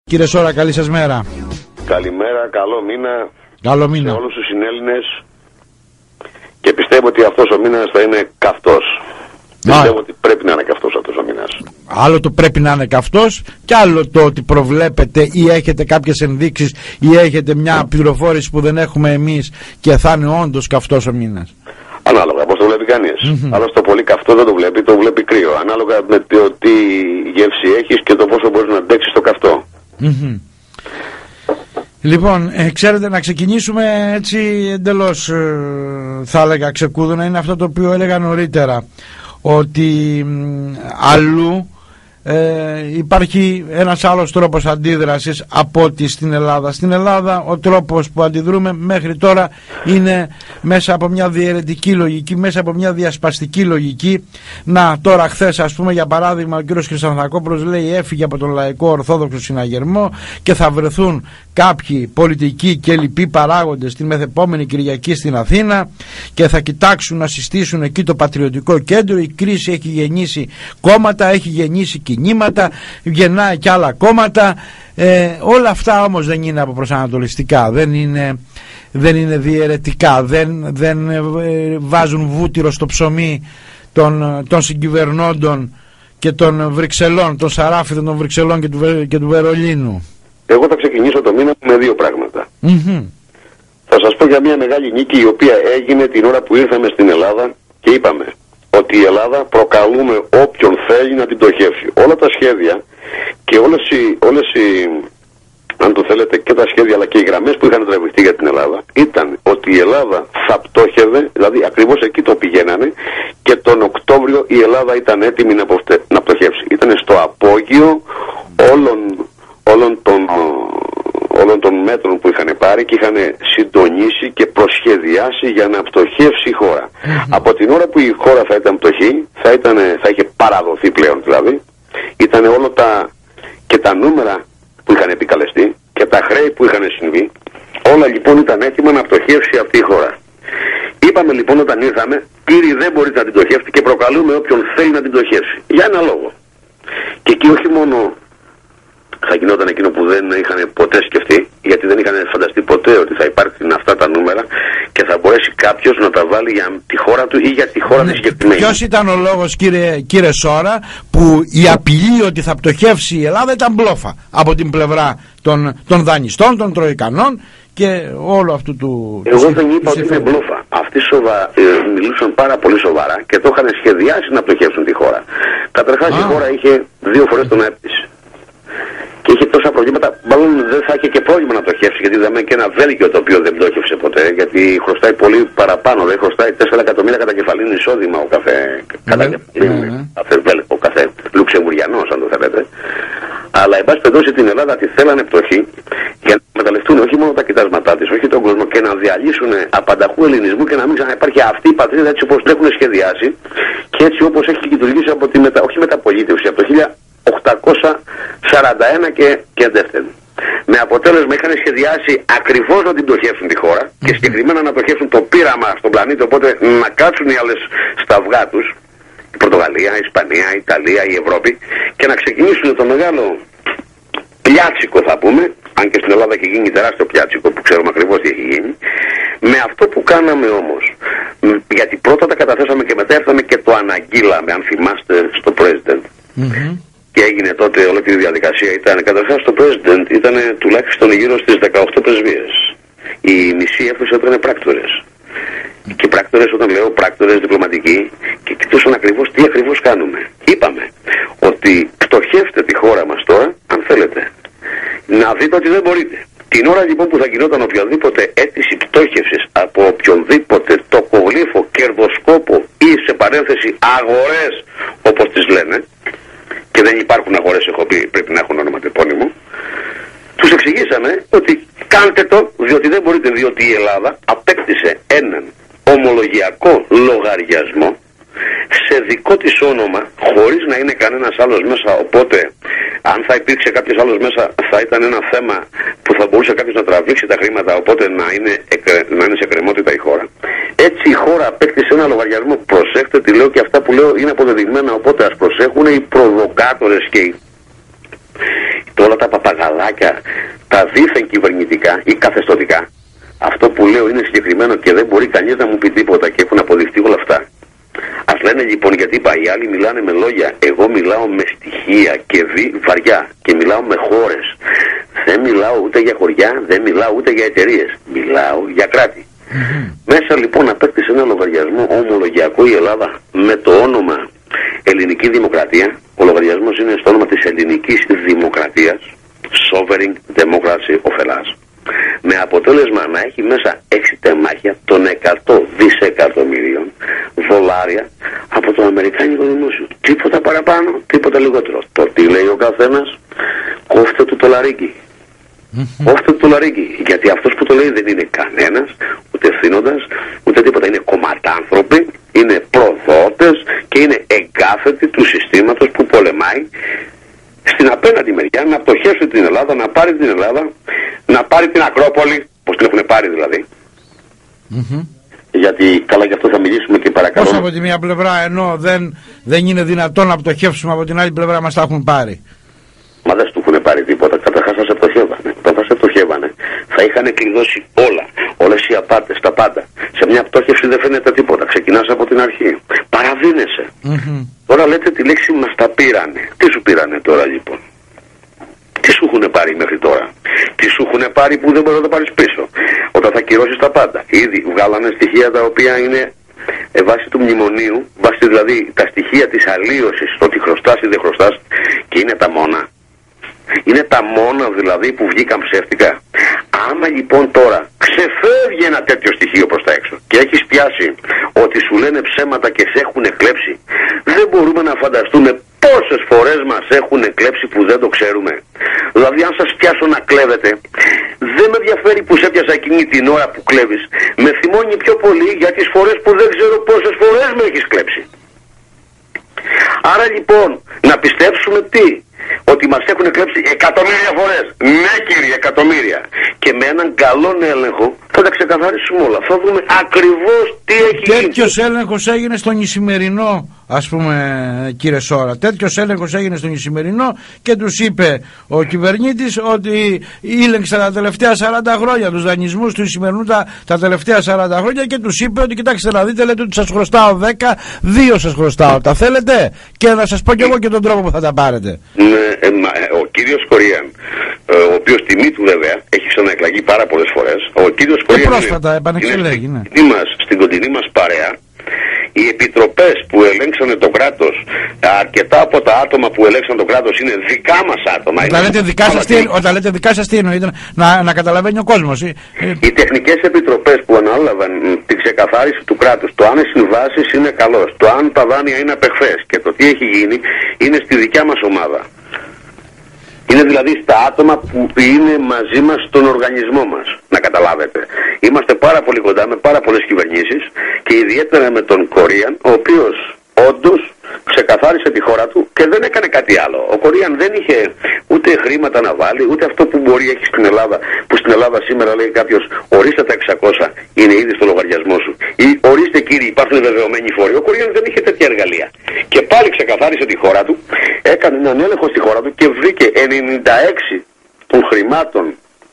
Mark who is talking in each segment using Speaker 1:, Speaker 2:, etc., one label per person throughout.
Speaker 1: Κύριε Σόρα, καλή σας μέρα.
Speaker 2: Καλημέρα, καλό μήνα.
Speaker 1: Καλό μήνα
Speaker 2: σε όλους τους συνέλληνες. Και πιστεύω ότι αυτός ο μήνας θα είναι καυτός. Πιστεύω ότι πρέπει να είναι καυτός αυτός ο μήνας.
Speaker 1: Άλλο το πρέπει να είναι καυτός, και άλλο το ότι προβλέπετε ή έχετε κάποιες ενδείξεις ή έχετε μια πληροφόρηση που δεν έχουμε εμείς και θα είναι όντως καυτός ο μήνας.
Speaker 2: Ανάλογα πώς το βλέπει κανείς. Αλλά στο πολύ καυτό δεν το βλέπει, το βλέπει κρύο. Ανάλογα με το τι γεύση έχεις και το πόσο μπορείς να αντέξεις το καυτό.
Speaker 1: Λοιπόν, ξέρετε, να ξεκινήσουμε έτσι εντελώς, θα έλεγα ξεκούδωνα, είναι αυτό το οποίο έλεγα νωρίτερα, ότι αλλού υπάρχει ένας άλλος τρόπος αντίδρασης από ότι στην Ελλάδα. Στην Ελλάδα ο τρόπος που αντιδρούμε μέχρι τώρα είναι μέσα από μια διαιρετική λογική, μέσα από μια διασπαστική λογική. Να, τώρα χθες, ας πούμε, για παράδειγμα, ο κύριος Χρυσανθακόπουλος λέει έφυγε από τον Λαϊκό Ορθόδοξο Συναγερμό και θα βρεθούν κάποιοι πολιτικοί και λοιποί παράγοντες την μεθεπόμενη Κυριακή στην Αθήνα και θα κοιτάξουν να συστήσουν εκεί το πατριωτικό κέντρο. Η κρίση έχει γεννήσει κόμματα, έχει γεννήσει κινήματα, γεννάει και άλλα κόμματα. Όλα αυτά όμως δεν είναι αποπροσανατολιστικά, δεν είναι διαιρετικά, δεν βάζουν βούτυρο στο ψωμί των συγκυβερνώντων και των Βρυξελών, των Σαράφιδων των Βρυξελών και του Βερολίνου.
Speaker 2: Εγώ θα ξεκινήσω το μήνα με δύο πράγματα. Θα σας πω για μια μεγάλη νίκη η οποία έγινε την ώρα που ήρθαμε στην Ελλάδα και είπαμε ότι η Ελλάδα προκαλούμε όποιον θέλει να την πτωχεύσει. Όλα τα σχέδια και όλες οι, αν το θέλετε, και τα σχέδια αλλά και οι γραμμές που είχαν τραβηχτεί για την Ελλάδα ήταν ότι η Ελλάδα θα πτώχευε, δηλαδή ακριβώς εκεί το πηγαίνανε, και τον Οκτώβριο η Ελλάδα ήταν έτοιμη να πτωχεύσει. Ήταν στο απόγειο όλων των μέτρων που είχαν πάρει και είχαν συντονίσει και προσχεδιάσει για να πτωχεύσει η χώρα. Από την ώρα που η χώρα θα ήταν πτωχή, θα είχε παραδοθεί πλέον, δηλαδή ήταν όλα τα νούμερα που είχαν επικαλεστεί και τα χρέη που είχαν συμβεί, όλα λοιπόν ήταν έτοιμα να πτωχεύσει αυτή η χώρα. Είπαμε λοιπόν όταν ήρθαμε, κύριοι, δεν μπορείτε να την πτωχεύσετε και προκαλούμε όποιον θέλει να την πτωχεύσει. Για ένα λόγο. Και εκεί όχι μόνο θα γινόταν εκείνο που δεν είχαν ποτέ σκεφτεί, γιατί δεν είχαν φανταστεί ποτέ ότι θα υπάρχουν αυτά τα νούμερα και θα μπορέσει κάποιος να τα βάλει για τη χώρα του ή για τη χώρα της συγκεκριμένη.
Speaker 1: Ποιος ήταν ο λόγος, κύριε Σόρα, που η απειλή ότι θα πτωχεύσει η Ελλάδα ήταν μπλόφα από την πλευρά των δανειστών, των τροϊκανών και όλο αυτού του...
Speaker 2: Εγώ δεν είπα ότι είναι μπλόφα. Αυτοί μιλούσαν πάρα πολύ σοβαρά και το είχαν σχεδιάσει να πτωχεύσουν τη χώρα. Καταρχάς η χώρα είχε 2 φορές τον ΑΕΠ της. Και είχε τόσα προβλήματα, μάλλον δεν θα είχε και πρόβλημα να πτωχεύσει, γιατί είδαμε και ένα Βέλγιο το οποίο δεν πτώχευσε ποτέ, γιατί χρωστάει πολύ παραπάνω, δεν χρωστάει 4 εκατομμύρια κατά κεφαλήν εισόδημα ο κάθε ο κάθε Λουξεμβουριανός, αν το θέλετε. Αλλά εν πάση περιπτώσει την Ελλάδα τη θέλανε πτωχή για να μεταλλευτούν όχι μόνο τα κοιτάσματά της, όχι τον κόσμο, και να διαλύσουν απανταχού ελληνισμού και να μην ξαναυπάρχει αυτή η πατρίδα έτσι όπως την έχουν σχεδιάσει και έτσι όπως έχει λειτουργήσει από τη όχι μεταπολίτευση, από το 1841 και δεύτερη. Με αποτέλεσμα είχαν σχεδιάσει ακριβώς να την πτωχεύσουν τη χώρα και συγκεκριμένα να πτωχεύσουν το πείραμα στον πλανήτη, οπότε να κάτσουν οι άλλες στα αυγά τους, η Πορτογαλία, η Ισπανία, η Ιταλία, η Ευρώπη, και να ξεκινήσουν το μεγάλο πιάτσικο, θα πούμε, αν και στην Ελλάδα έχει γίνει τεράστιο πιάτσικο που ξέρουμε ακριβώς τι έχει γίνει. Με αυτό που κάναμε όμως, γιατί πρώτα τα καταθέσαμε και μετά έρθαμε και το αναγγείλαμε, αν θυμάστε, στο President. Και έγινε τότε όλη τη διαδικασία. Καταρχάς το President ήταν τουλάχιστον γύρω στις 18 πρεσβείες. Η μισή αίθουσα ήταν πράκτορες. Και πράκτορες, όταν λέω πράκτορες διπλωματικοί, και κοιτούσαν ακριβώς τι ακριβώς κάνουμε. Είπαμε ότι πτωχεύστε τη χώρα μας τώρα, αν θέλετε. Να δείτε ότι δεν μπορείτε. Την ώρα λοιπόν που θα γινόταν οποιαδήποτε αίτηση πτώχευσης από οποιονδήποτε τοκογλύφο, κερδοσκόπο ή σε παρένθεση αγορές όπως τις λένε, και δεν υπάρχουν αγορές, έχω πει, πρέπει να έχουν ονοματεπώνυμο, τους εξηγήσαμε ότι κάντε το διότι δεν μπορείτε, διότι η Ελλάδα απέκτησε έναν ομολογιακό λογαριασμό σε δικό της όνομα, χωρίς να είναι κανένας άλλος μέσα, οπότε αν θα υπήρξε κάποιος άλλος μέσα θα ήταν ένα θέμα που θα μπορούσε κάποιος να τραβήξει τα χρήματα, οπότε να είναι σε κρεμότητα η χώρα. Έτσι η χώρα απέκτησε ένα λογαριασμό. Προσέχτε τι λέω, και αυτά που λέω είναι αποδεδειγμένα, οπότε ας προσέχουν οι προβοκάτορες και οι όλα τα παπαγαλάκια, τα δίθεν κυβερνητικά ή καθεστωτικά, αυτό που λέω είναι συγκεκριμένο και δεν μπορεί κανείς να μου πει τίποτα και έχουν αποδειχτεί όλα αυτά. Ας λένε λοιπόν, γιατί είπα, οι άλλοι μιλάνε με λόγια, εγώ μιλάω με στοιχεία και βαριά και μιλάω με χώρες. Δεν μιλάω ούτε για χωριά, δεν μιλάω ούτε για εταιρείες, μιλάω για κράτη. Μέσα λοιπόν απέκτησε ένα λογαριασμό ομολογιακό η Ελλάδα με το όνομα Ελληνική Δημοκρατία. Ο λογαριασμός είναι στο όνομα της Ελληνικής Δημοκρατίας, Sovereign Democracy of Hellas, με αποτέλεσμα να έχει μέσα 6 τεμάχια των 100 δισεκατομμυρίων δολάρια από το Αμερικάνικο Δημόσιο. Τίποτα παραπάνω, τίποτα λιγότερο. Το τι λέει ο καθένας, κόφτε του το λαρίκι. Κόφτε του το λαρίκι. Γιατί αυτός που το λέει δεν είναι κανένας, ούτε ευθύνοντας, ούτε τίποτα. Είναι κομματάνθρωποι, είναι προδότες και είναι εγκάθετοι του συστήματος που πολεμάει στην απέναντι μεριά να πτωχεύσει την Ελλάδα, να πάρει την Ελλάδα, να πάρει την Ακρόπολη, πως την έχουν πάρει δηλαδή. Γιατί καλά, γι' αυτό θα μιλήσουμε και παρακαλώ.
Speaker 1: Πώς από τη μία πλευρά, ενώ δεν είναι δυνατόν να πτωχεύσουμε, από την άλλη πλευρά μας τα έχουν πάρει.
Speaker 2: Μα δεν σου έχουν πάρει τίποτα. Καταρχάς θα σε πτωχεύανε. Όταν θα σε πτωχεύανε, θα είχαν κλειδώσει όλα. Όλες οι απάτες, τα πάντα. Σε μια πτώχευση δεν φαίνεται τίποτα. Ξεκινάς από την αρχή. Παραδίνεσαι. Τώρα λέτε τη λέξη μας τα πήρανε. Τι σου πήρανε τώρα λοιπόν? Τι σου έχουν πάρει μέχρι τώρα? Τι σου έχουν πάρει που δεν μπορεί να το πάρεις πίσω? Όταν θα κυρώσεις τα πάντα. Ήδη βγάλανε στοιχεία τα οποία είναι βάσει του μνημονίου, βάσει δηλαδή τα στοιχεία της αλλίωσης, το ότι χρωστάς ή δεν χρωστάς, και είναι τα μόνα. Είναι τα μόνα δηλαδή που βγήκαν ψεύτικα. Άμα λοιπόν τώρα ξεφεύγει ένα τέτοιο στοιχείο προς τα έξω και έχεις πιάσει ότι σου λένε ψέματα και σε έχουν κλέψει, δεν μπορούμε να φανταστούμε πόσες φορές μας έχουν κλέψει που δεν το ξέρουμε. Δηλαδή αν σας πιάσω να κλέβετε, δεν με ενδιαφέρει που σε πιάσα εκείνη την ώρα που κλέβεις. Με θυμώνει πιο πολύ για τις φορές που δεν ξέρω πόσες φορές με έχεις κλέψει. Άρα λοιπόν να πιστέψουμε τι? Ότι μας έχουν κλέψει εκατομμύρια φορές. Ναι κύριε, εκατομμύρια. Και με έναν καλό έλεγχο θα τα ξεκαθαρίσουμε όλα. Θα δούμε ακριβώς τι έχει γίνει.
Speaker 1: Τέτοιος έλεγχος έγινε στον Ισημερινό, ας πούμε, κύριε Σόρα. Τέτοιος έλεγχος έγινε στον Ισημερινό και τους είπε ο κυβερνήτης ότι ήλεγξε τα τελευταία 40 χρόνια τους δανεισμούς του Ισημερινού τα τελευταία 40 χρόνια και τους είπε ότι κοιτάξτε να δείτε, λέτε ότι σας χρωστάω 10, 2 σας χρωστάω. Τα θέλετε? Και να σας πω κι εγώ και τον τρόπο που θα τα πάρετε.
Speaker 2: Ο κύριος Κορίαν, ο οποίος τιμή του βέβαια έχει ξαναεκλαγεί πάρα πολλές φορές, ο κύριος Κορίαν
Speaker 1: πρόσφατα επανεξελέγει, ναι.
Speaker 2: Στην κοντινή μας παρέα. Οι επιτροπές που ελέγξανε το κράτος, αρκετά από τα άτομα που ελέγξαν το κράτος είναι δικά μας άτομα.
Speaker 1: Όταν λέτε δικά σας τι εννοείται? Να καταλαβαίνει ο κόσμος.
Speaker 2: Οι τεχνικές επιτροπές που ανάλαβαν την ξεκαθάριση του κράτους, το αν οι συμβάσεις είναι καλός, το αν τα δάνεια είναι απεχθές και το τι έχει γίνει, είναι στη δικιά μας ομάδα. Είναι δηλαδή στα άτομα που είναι μαζί μας στον οργανισμό μας, να καταλάβετε. Είμαστε πάρα πολύ κοντά με πάρα πολλές κυβερνήσεις και ιδιαίτερα με τον Κορίαν, ο οποίος όντως ξεκαθάρισε τη χώρα του και δεν έκανε κάτι άλλο. Ο Κορίαν δεν είχε ούτε χρήματα να βάλει, ούτε αυτό που μπορεί έχει στην Ελλάδα, που στην Ελλάδα σήμερα λέει κάποιος ορίστε τα 600, είναι ήδη στο λογαριασμό σου, ή ορίστε κύριοι υπάρχουν βεβαιωμένοι φόροι. Ο Κορίαν δεν είχε τέτοια εργαλεία. Και πάλι ξεκαθάρισε τη χώρα του, έκανε έναν έλεγχο στη χώρα του και βρήκε 96 των χρημάτων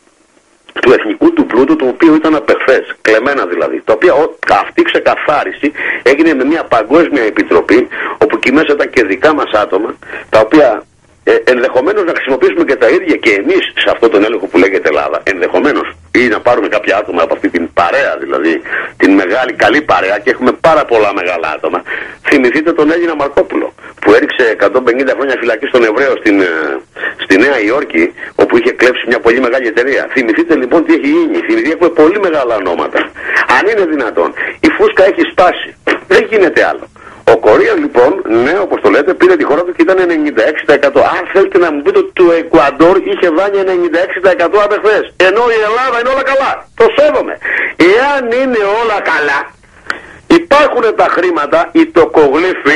Speaker 2: του εθνικού του πλούτου, το οποίο ήταν απεχθές, κλεμμένα δηλαδή, τα οποία αυτή η ξεκαθάριση έγινε με μια παγκόσμια επιτροπή, όπου εκεί μέσα ήταν και δικά μας άτομα, τα οποία ενδεχομένως να χρησιμοποιήσουμε και τα ίδια και εμείς σε αυτόν τον έλεγχο που λέγεται Ελλάδα, ενδεχομένως, ή να πάρουμε κάποια άτομα από αυτή την παρέα, δηλαδή την μεγάλη καλή παρέα, και έχουμε πάρα πολλά μεγάλα άτομα. Θυμηθείτε τον Έλληνα Μαρκόπουλο που έριξε 150 χρόνια φυλακή στον Εβραίο στη Νέα Υόρκη, όπου είχε κλέψει μια πολύ μεγάλη εταιρεία. Θυμηθείτε λοιπόν τι έχει γίνει. Θυμηθείτε, έχουμε πολύ μεγάλα ονόματα. Αν είναι δυνατόν, η φούσκα έχει σπάσει. Δεν γίνεται άλλο. Ο Κορίαν λοιπόν, ναι, όπως το λέτε, πήρε τη χώρα του και ήταν 96%. Αν θέλετε να μου πείτε ότι το Εκουαντόρ είχε δάνεια 96% απεχθές, ενώ η Ελλάδα είναι όλα καλά. Το σέβομαι. Εάν είναι όλα καλά, υπάρχουν τα χρήματα, οι τοκογλύφοι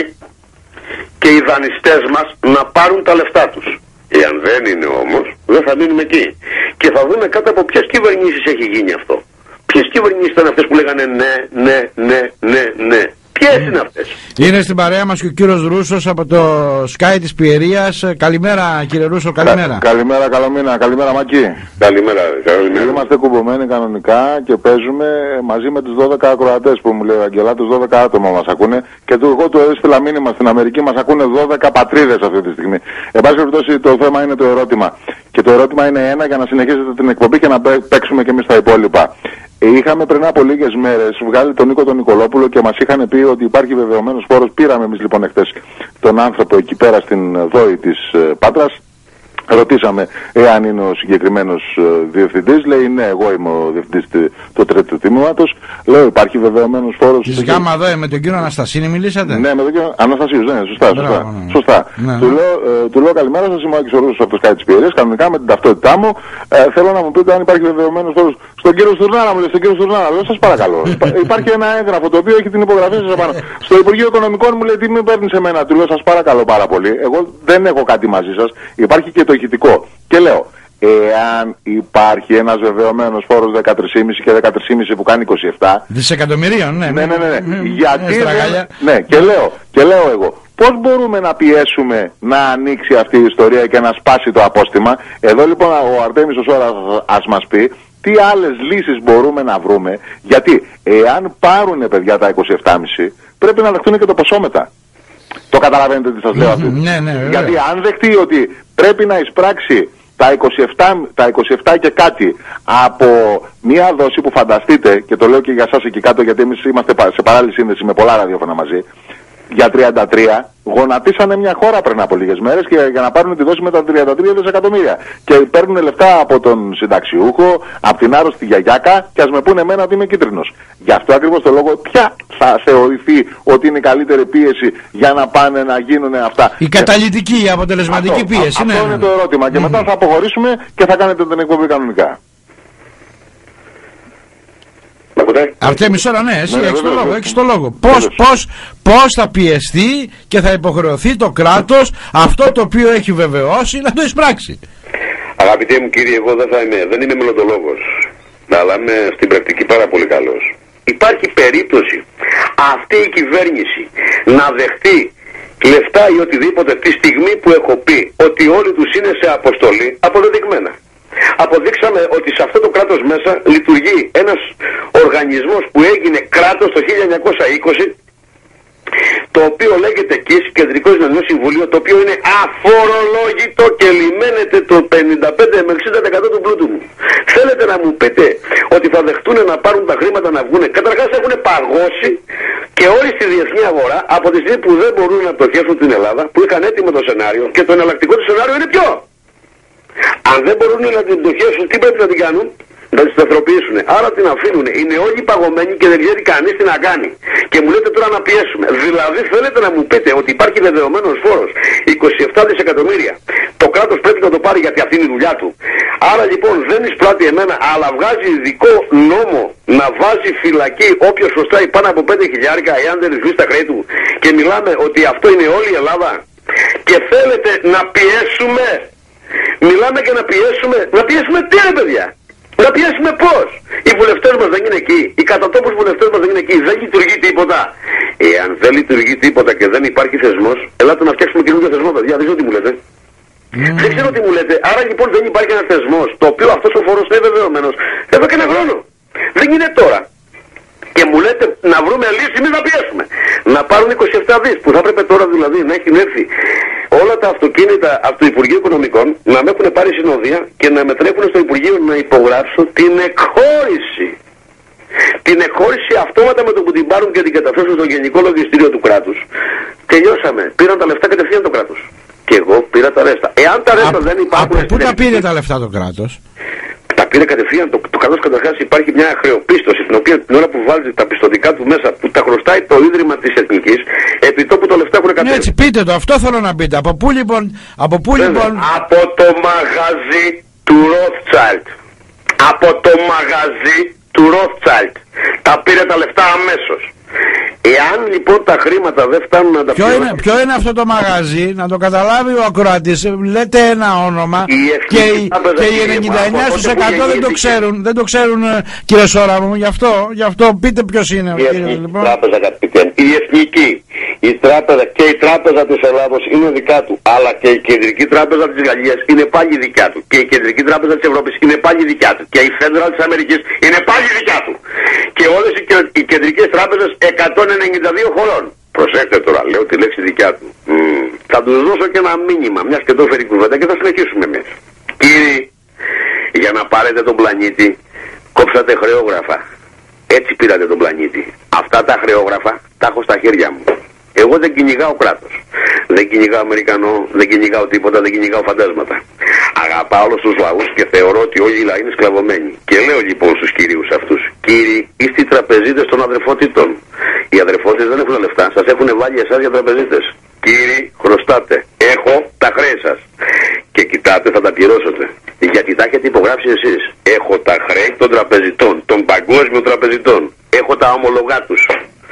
Speaker 2: και οι δανειστές μας να πάρουν τα λεφτά τους. Εάν δεν είναι όμως, δεν θα μείνουμε εκεί. Και θα δούμε κάτω από ποιες κυβερνήσεις έχει γίνει αυτό. Ποιες κυβερνήσεις ήταν αυτές που λέγανε ναι, ναι, ναι, ναι, ναι. Ποιες είναι αυτές?
Speaker 1: Είναι στην παρέα μας και ο κύριος Ρούσος από το Sky της Πιερίας. Καλημέρα κύριε Ρούσο, καλημέρα.
Speaker 3: Καλημέρα, καλό μήνα, καλημέρα Μακή.
Speaker 2: Καλημέρα.
Speaker 3: Είμαστε κουμπωμένοι κανονικά και παίζουμε μαζί με τους 12 ακροατές που μου λέει ο Αγγελάτος, 12 άτομα μας ακούνε και εγώ του έστειλα μήνυμα στην Αμερική, μας ακούνε 12 πατρίδες αυτή τη στιγμή. Εν πάση περιπτώσει το θέμα είναι το ερώτημα. Και το ερώτημα είναι ένα για να συνεχίσετε την εκπομπή και να παίξουμε και εμείς τα υπόλοιπα. Είχαμε πριν από λίγες μέρες βγάλει τον Νίκο τον Νικολόπουλο και μας είχαν πει ότι υπάρχει βεβαιωμένος φόρος. Πήραμε εμείς λοιπόν εχθές τον άνθρωπο εκεί πέρα στην ΔΟΗ της Πάτρας. Ρωτήσαμε εάν είναι ο συγκεκριμένος διευθυντής. Λέει ναι, εγώ είμαι ο διευθυντής του τρίτου τμήματος. Λέω υπάρχει βεβαιωμένος φόρος.
Speaker 1: Της ΓΑΜΑ ΔΟΕ με τον κύριο Αναστασίνη μιλήσατε?
Speaker 3: Ναι, με τον κύριο Αναστασίου, ναι, σωστά.
Speaker 1: Ναι.
Speaker 3: Του λέω καλημέρα σας, είμαι ο Άκης ο Ρούσος από το Sky της Πιερίας. Κανονικά με την ταυτότητά μου θέλω να μου πείτε αν υπάρχει βεβαιωμένος φόρος. Στον κύριο Στουρνάρα μου λέει, στον κύριο Στουρνάρα, λέω σας παρακαλώ. Υπάρχει ένα έγγραφο το οποίο έχει την υπογραφή σας επάνω. Στο Υπουργείο Οικονομικών μου λέει τι με παίρνει σε μένα. Του λέω σας παρακαλώ πάρα πολύ. Εγώ δεν έχω κάτι μαζί σας. Υπάρχει και το ηχητικό. Και λέω, εάν υπάρχει ένας βεβαιωμένος φόρος 13,5 και 13,5 που κάνει 27
Speaker 1: δισεκατομμυρίων, ναι.
Speaker 3: Γιατί ναι, και λέω εγώ, πώς μπορούμε να πιέσουμε να ανοίξει αυτή η ιστορία και να σπάσει το απόστημα? Εδώ λοιπόν ο Αρτέμις ο Σόρας ας μας πει τι άλλες λύσεις μπορούμε να βρούμε, γιατί εάν πάρουνε παιδιά τα 27,5 πρέπει να δεχτούν και το ποσό μετά. Το καταλαβαίνετε τι σας λέω αυτή?
Speaker 1: Ναι,
Speaker 3: γιατί αν δεχτεί ότι πρέπει να εισπράξει τα 27 και κάτι από μια δόση που φανταστείτε, και το λέω και για σας εκεί κάτω γιατί εμείς είμαστε σε παράλληλη σύνδεση με πολλά ραδιόφωνα μαζί, για 33 γονατίσανε μια χώρα πριν από λίγες μέρες και για να πάρουν τη δόση με τα 33 δισεκατομμύρια. Και παίρνουν λεφτά από τον συνταξιούχο, από την άρρωστη γιαγιάκα και ας με πούνε εμένα ότι είμαι κίτρινος. Γι' αυτό ακριβώς το λόγο ποια θα θεωρηθεί ότι είναι η καλύτερη πίεση για να πάνε να γίνουν αυτά?
Speaker 1: Η καταλυτική, η αποτελεσματική πίεση.
Speaker 3: Αυτό είναι το ερώτημα. Και μετά θα αποχωρήσουμε και θα κάνετε την εκπομπή κανονικά.
Speaker 1: Αρτέμις τώρα, ναι, εσύ έχεις το λόγο. Πώς θα πιεστεί και θα υποχρεωθεί το κράτος αυτό το οποίο έχει βεβαιώσει να το εισπράξει?
Speaker 2: Αγαπητέ μου κύριε, εγώ δεν είμαι μελλοντολόγος, αλλά είμαι στην πρακτική πάρα πολύ καλός. Υπάρχει περίπτωση αυτή η κυβέρνηση να δεχτεί λεφτά ή οτιδήποτε τη στιγμή που έχω πει ότι όλοι τους είναι σε αποστολή? Αποδεδειγμένα. Αποδείξαμε ότι σε αυτό το κράτος μέσα λειτουργεί ένας οργανισμός που έγινε κράτος το 1920, το οποίο λέγεται ΚΙΣ, Κεντρικό Ισλαμικό Συμβουλίο, το οποίο είναι αφορολόγητο και λιμένεται το 55 με 60% του πλούτου μου. Θέλετε να μου πείτε ότι θα δεχτούν να πάρουν τα χρήματα να βγουν? Καταρχάς έχουν παγώσει και όλοι στη διεθνή αγορά από τη στιγμή που δεν μπορούν να πτωχεύσουν την Ελλάδα, που είχαν έτοιμο το σενάριο, και το εναλλακτικό του σενάριο είναι ποιο? Αν δεν μπορούν να την πτωχεύσουν, τι πρέπει να την κάνουν? Να τη σταθεροποιήσουν. Άρα την αφήνουν. Είναι όλοι παγωμένοι και δεν ξέρει κανείς τι να κάνει. Και μου λέτε τώρα να πιέσουμε. Δηλαδή θέλετε να μου πείτε ότι υπάρχει βεβαιωμένος φόρος 27 δισεκατομμύρια. Το κράτος πρέπει να το πάρει γιατί αυτή είναι η δουλειά του. Άρα λοιπόν δεν εισπράττει εμένα, αλλά βγάζει ειδικό νόμο να βάζει φυλακή όποιος χρωστάει πάνω από 5.000 εάν δεν ρυθμίσει τα χρέη του. Και μιλάμε ότι αυτό είναι όλη η Ελλάδα. Και θέλετε να πιέσουμε? Μιλάμε και να πιέσουμε. Να πιέσουμε τι ρε παιδιά? Να πιέσουμε πώς? Οι βουλευτές μας δεν είναι εκεί. Οι κατατόπους βουλευτές μας δεν είναι εκεί. Δεν λειτουργεί τίποτα. Εάν δεν λειτουργεί τίποτα και δεν υπάρχει θεσμός, ελάτε να φτιάξουμε καινούργιο θεσμό, παιδιά. Δεν ξέρω τι μου λέτε. Δεν ξέρω τι μου λέτε. Άρα λοιπόν δεν υπάρχει ένας θεσμός, το οποίο αυτός ο φόρος είναι βεβαιωμένος εδώ και ένα χρόνο. Δεν είναι τώρα. Και μου λέτε να βρούμε λύση, εμείς να πιέσουμε. Να πάρουν 27 δις, που θα έπρεπε τώρα δηλαδή να έχουν έρθει όλα τα αυτοκίνητα από το Υπουργείο Οικονομικών, να με έχουν πάρει συνοδεία και να με τρέχουν στο Υπουργείο να υπογράψω την εκχώρηση. Την εκχώρηση αυτόματα με το που την πάρουν και την καταθέσουν στο Γενικό Λογιστήριο του κράτους. Τελειώσαμε. Πήραν τα λεφτά κατευθείαν το κράτος. Και εγώ πήρα τα ρέστα. Εάν τα ρέστα δεν υπάρχουν.
Speaker 1: Από πού τα πήρε τα λεφτά το κράτος?
Speaker 2: Τα πήρε κατευθείαν. Το κράτος καταρχάς υπάρχει μια χρεοπίστωση, την οποία την ώρα που βάλει τα πιστωτικά του μέσα, που τα χρωστάει το Ίδρυμα της Εθνικής, επί τόπου τα λεφτά έχουν κατέβει.
Speaker 1: Έτσι, πείτε το, αυτό θέλω να πείτε. Από πού λοιπόν? Από
Speaker 2: το μαγαζί του Rothschild. Από το μαγαζί του Rothschild. Τα πήρε τα λεφτά αμέσως. Εάν λοιπόν τα χρήματα δεν φτάνουν να τα πληρώσουν...
Speaker 1: Ποιο είναι αυτό το μαγαζί, να το καταλάβει ο ακροατής, λέτε ένα όνομα και οι 99% δεν το ξέρουν κύριε Σόρα μου, γι' αυτό πείτε ποιος είναι ο κύριος λοιπόν.
Speaker 2: Τράπεζα, καπιτέν. Η Εθνική, η Τράπεζα και η Τράπεζα της Ελλάδος είναι δικά του, αλλά και η Κεντρική Τράπεζα της Γαλλίας είναι πάλι δικιά του, και η Κεντρική Τράπεζα της Ευρώπης είναι πάλι δικιά του, και η Federal της Αμερικής είναι πάλι δικιά του, και όλες οι κεντρικές τράπεζες 192 χωρών. Προσέξτε τώρα, λέω τη λέξη δικιά του. Θα τους δώσω και ένα μήνυμα, μιας και το έφερε η κουβέντα, και θα συνεχίσουμε εμείς. Κύριοι, για να πάρετε τον πλανήτη, κόψατε χρεόγραφα. Έτσι πήρατε τον πλανήτη. Αυτά τα χρεόγραφα τα έχω στα χέρια μου. Εγώ δεν κυνηγάω κράτος. Δεν κυνηγάω Αμερικανό, δεν κυνηγάω τίποτα, δεν κυνηγάω φαντάσματα. Αγαπάω όλους τους λαούς και θεωρώ ότι όλοι οι λαοί είναι σκλαβωμένοι. Και λέω λοιπόν στους κυρίους αυτούς, κύριοι, είστε οι τραπεζίτες των αδερφότητων. Οι αδερφότητες δεν έχουν λεφτά, σας έχουν βάλει εσάς για τραπεζίτες. Κύριοι, χρωστάτε. Έχω τα χρέη σας. Και κοιτάτε, θα τα πληρώσετε. Γιατί τα έχετε υπογράψει εσείς. Έχω τα χρέη των τραπεζιτών, των παγκόσμιων τραπεζιτών. Έχω τα ομολογά τους.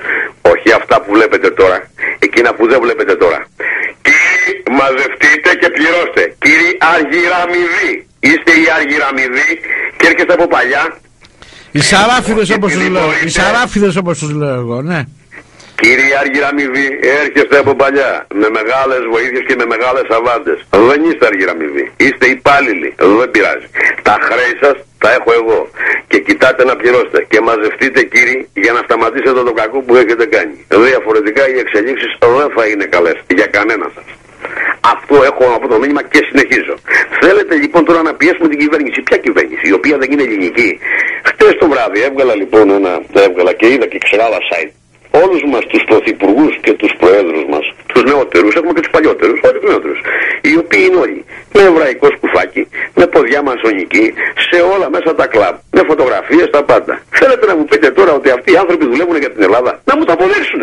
Speaker 2: Όχι αυτά που βλέπετε τώρα, εκείνα που δεν βλέπετε τώρα. Κύριοι, μαζευτείτε και πληρώστε. Κύριοι Αργυραμιδοί, είστε οι Αργυραμιδοί και έρχεστε από παλιά.
Speaker 1: Οι σαράφιδες όπως τους λέω, οι σαράφιδες όπως τους λέω εγώ, ναι.
Speaker 2: Κύριοι Αργυραμιδοί, έρχεστε από παλιά, με μεγάλες βοήθειες και με μεγάλες αβάντες. Δεν είστε Αργυραμιδοί, είστε υπάλληλοι, δεν πειράζει. Τα χρέη σας τα έχω εγώ. Και κοιτάτε να πληρώσετε. Και μαζευτείτε κύριοι για να σταματήσετε το κακό που έχετε κάνει. Διαφορετικά οι εξελίξεις δεν θα είναι καλές για κανένα σας. Αυτό έχω από το μήνυμα και συνεχίζω. Θέλετε λοιπόν τώρα να πιέσουμε την κυβέρνηση. Ποια κυβέρνηση, η οποία δεν είναι ελληνική? Χτες το βράδυ έβγαλα λοιπόν και είδα και ξεράλα site. Όλους μας τους πρωθυπουργούς και τους προέδρους μας, τους νεότερους, έχουμε και τους παλιότερους, όχι τους νεότερους, οι οποίοι είναι όλοι με εβραϊκό σκουφάκι, με ποδιά μασονική, σε όλα μέσα τα κλαμπ, με φωτογραφίες, τα πάντα. Θέλετε να μου πείτε τώρα ότι αυτοί οι άνθρωποι δουλεύουν για την Ελλάδα? Να μου το αποδείξουν.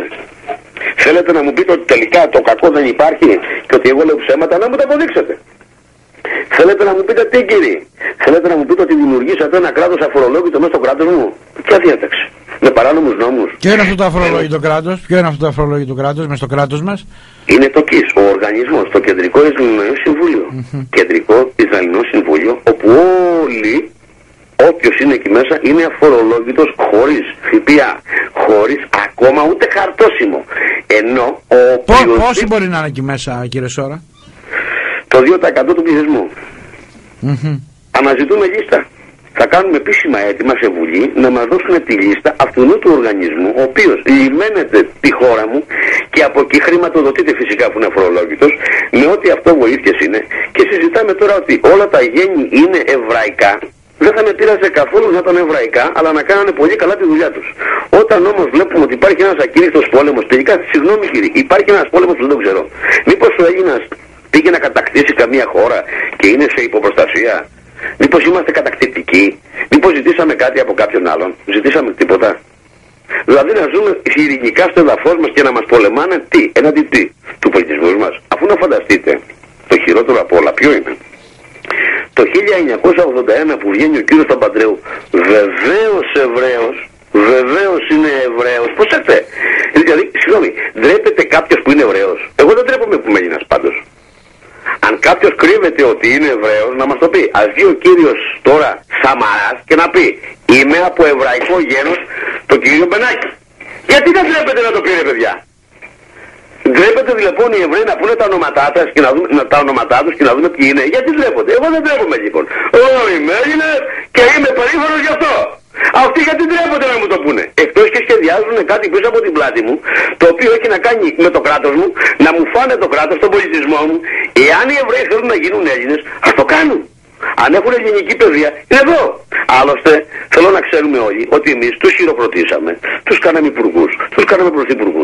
Speaker 2: Θέλετε να μου πείτε ότι τελικά το κακό δεν υπάρχει και ότι εγώ λέω ψέματα? Να μου το αποδείξετε. Θέλετε να μου πείτε τι, κύριοι? Θέλετε να μου πείτε ότι δημιουργήσατε ένα κράτος αφορολόγητο μέσα στο κράτος μου? Ποια διάταξη? Με παράνομους νόμους?
Speaker 1: Ποιο είναι αυτό το αφορολόγητο κράτος? Ποιο είναι αυτό το αφορολόγητο κράτος μέσα στο κράτος μας?
Speaker 2: Είναι το ΚΙΣ, ο οργανισμός, το Κεντρικό Ισραηλινό Συμβούλιο. Κεντρικό Ισραηλινό Συμβούλιο, όπου όλοι, όποιος είναι εκεί μέσα, είναι αφορολόγητος χωρίς ΦΠΑ, χωρίς ακόμα ούτε χαρτόσημο. Ενώ
Speaker 1: πόσοι μπορεί να είναι εκεί μέσα, κύριε Σόρα?
Speaker 2: Το 2% του πληθυσμού. Αναζητούμε λίστα. Θα κάνουμε επίσημα έτοιμα σε Βουλή να μας δώσουν τη λίστα αυτού του οργανισμού, ο οποίος λιμένεται τη χώρα μου και από εκεί χρηματοδοτείται φυσικά που είναι αφορολόγητος, με ό,τι αυτό βοήθειες είναι. Και συζητάμε τώρα ότι όλα τα γέννη είναι εβραϊκά. Δεν θα με πείραζε καθόλου να ήταν εβραϊκά, αλλά να κάνανε πολύ καλά τη δουλειά τους. Όταν όμως βλέπουμε ότι υπάρχει ένας ακήρυκτος πόλεμος, τελικά, συγγνώμη κύριε, υπάρχει ένας πόλεμος που δεν το ξέρω. Μήπως ο Έλληνας πήγε να κατακτήσει καμία χώρα και είναι σε υποπροστασία? Μήπως είμαστε κατακτητικοί? Μήπως ζητήσαμε κάτι από κάποιον άλλον? Ζητήσαμε τίποτα? Δηλαδή να ζούμε ειρηνικά στο εδαφός μας και να μας πολεμάνε τι? Έναντι τι? Του πολιτισμού μας? Αφού να φανταστείτε, το χειρότερο από όλα ποιο είναι? Το 1981 που βγαίνει ο κύριος Παπαντρέου, βεβαίως Εβραίος, βεβαίως είναι Εβραίος. Προσέξτε, δηλαδή, συγγνώμη, ντρέπεται κάποιος που είναι Εβραίος? Εγώ δεν ντρέπομαι που είμαι Έλληνας πάντως. Αν κάποιος κρύβεται ότι είναι Εβραίος, να μας το πει. Ας βγει ο κύριος τώρα Σαμαράς και να πει, είμαι από εβραϊκό γένος το κύριο Μπενάκη. Γιατί δεν ντρέπεται να το πει, ρε παιδιά? Ντρέπεται λοιπόν οι Εβραίοι να πούνε τα ονόματά τους και να δούμε ποιοι είναι? Γιατί ντρέπονται? Εγώ δεν ντρέπομαι λοιπόν. Είμαι Έλληνας και είμαι περήφανος γι' αυτό. Αυτοί γιατί ντρέπονται να μου το πούνε? Εκτός και σχεδιάζουν κάτι πίσω από την πλάτη μου, το οποίο έχει να κάνει με το κράτος μου, να μου φάνε το κράτος, τον πολιτισμό μου. Εάν οι Εβραίοι θέλουν να γίνουν Έλληνες, ας το κάνουν. Αν έχουν ελληνική παιδεία, είναι εδώ. Άλλωστε, θέλω να ξέρουμε όλοι ότι εμείς τους χειροκροτήσαμε, τους κάναμε υπουργούς, τους κάναμε πρωθυπουργούς,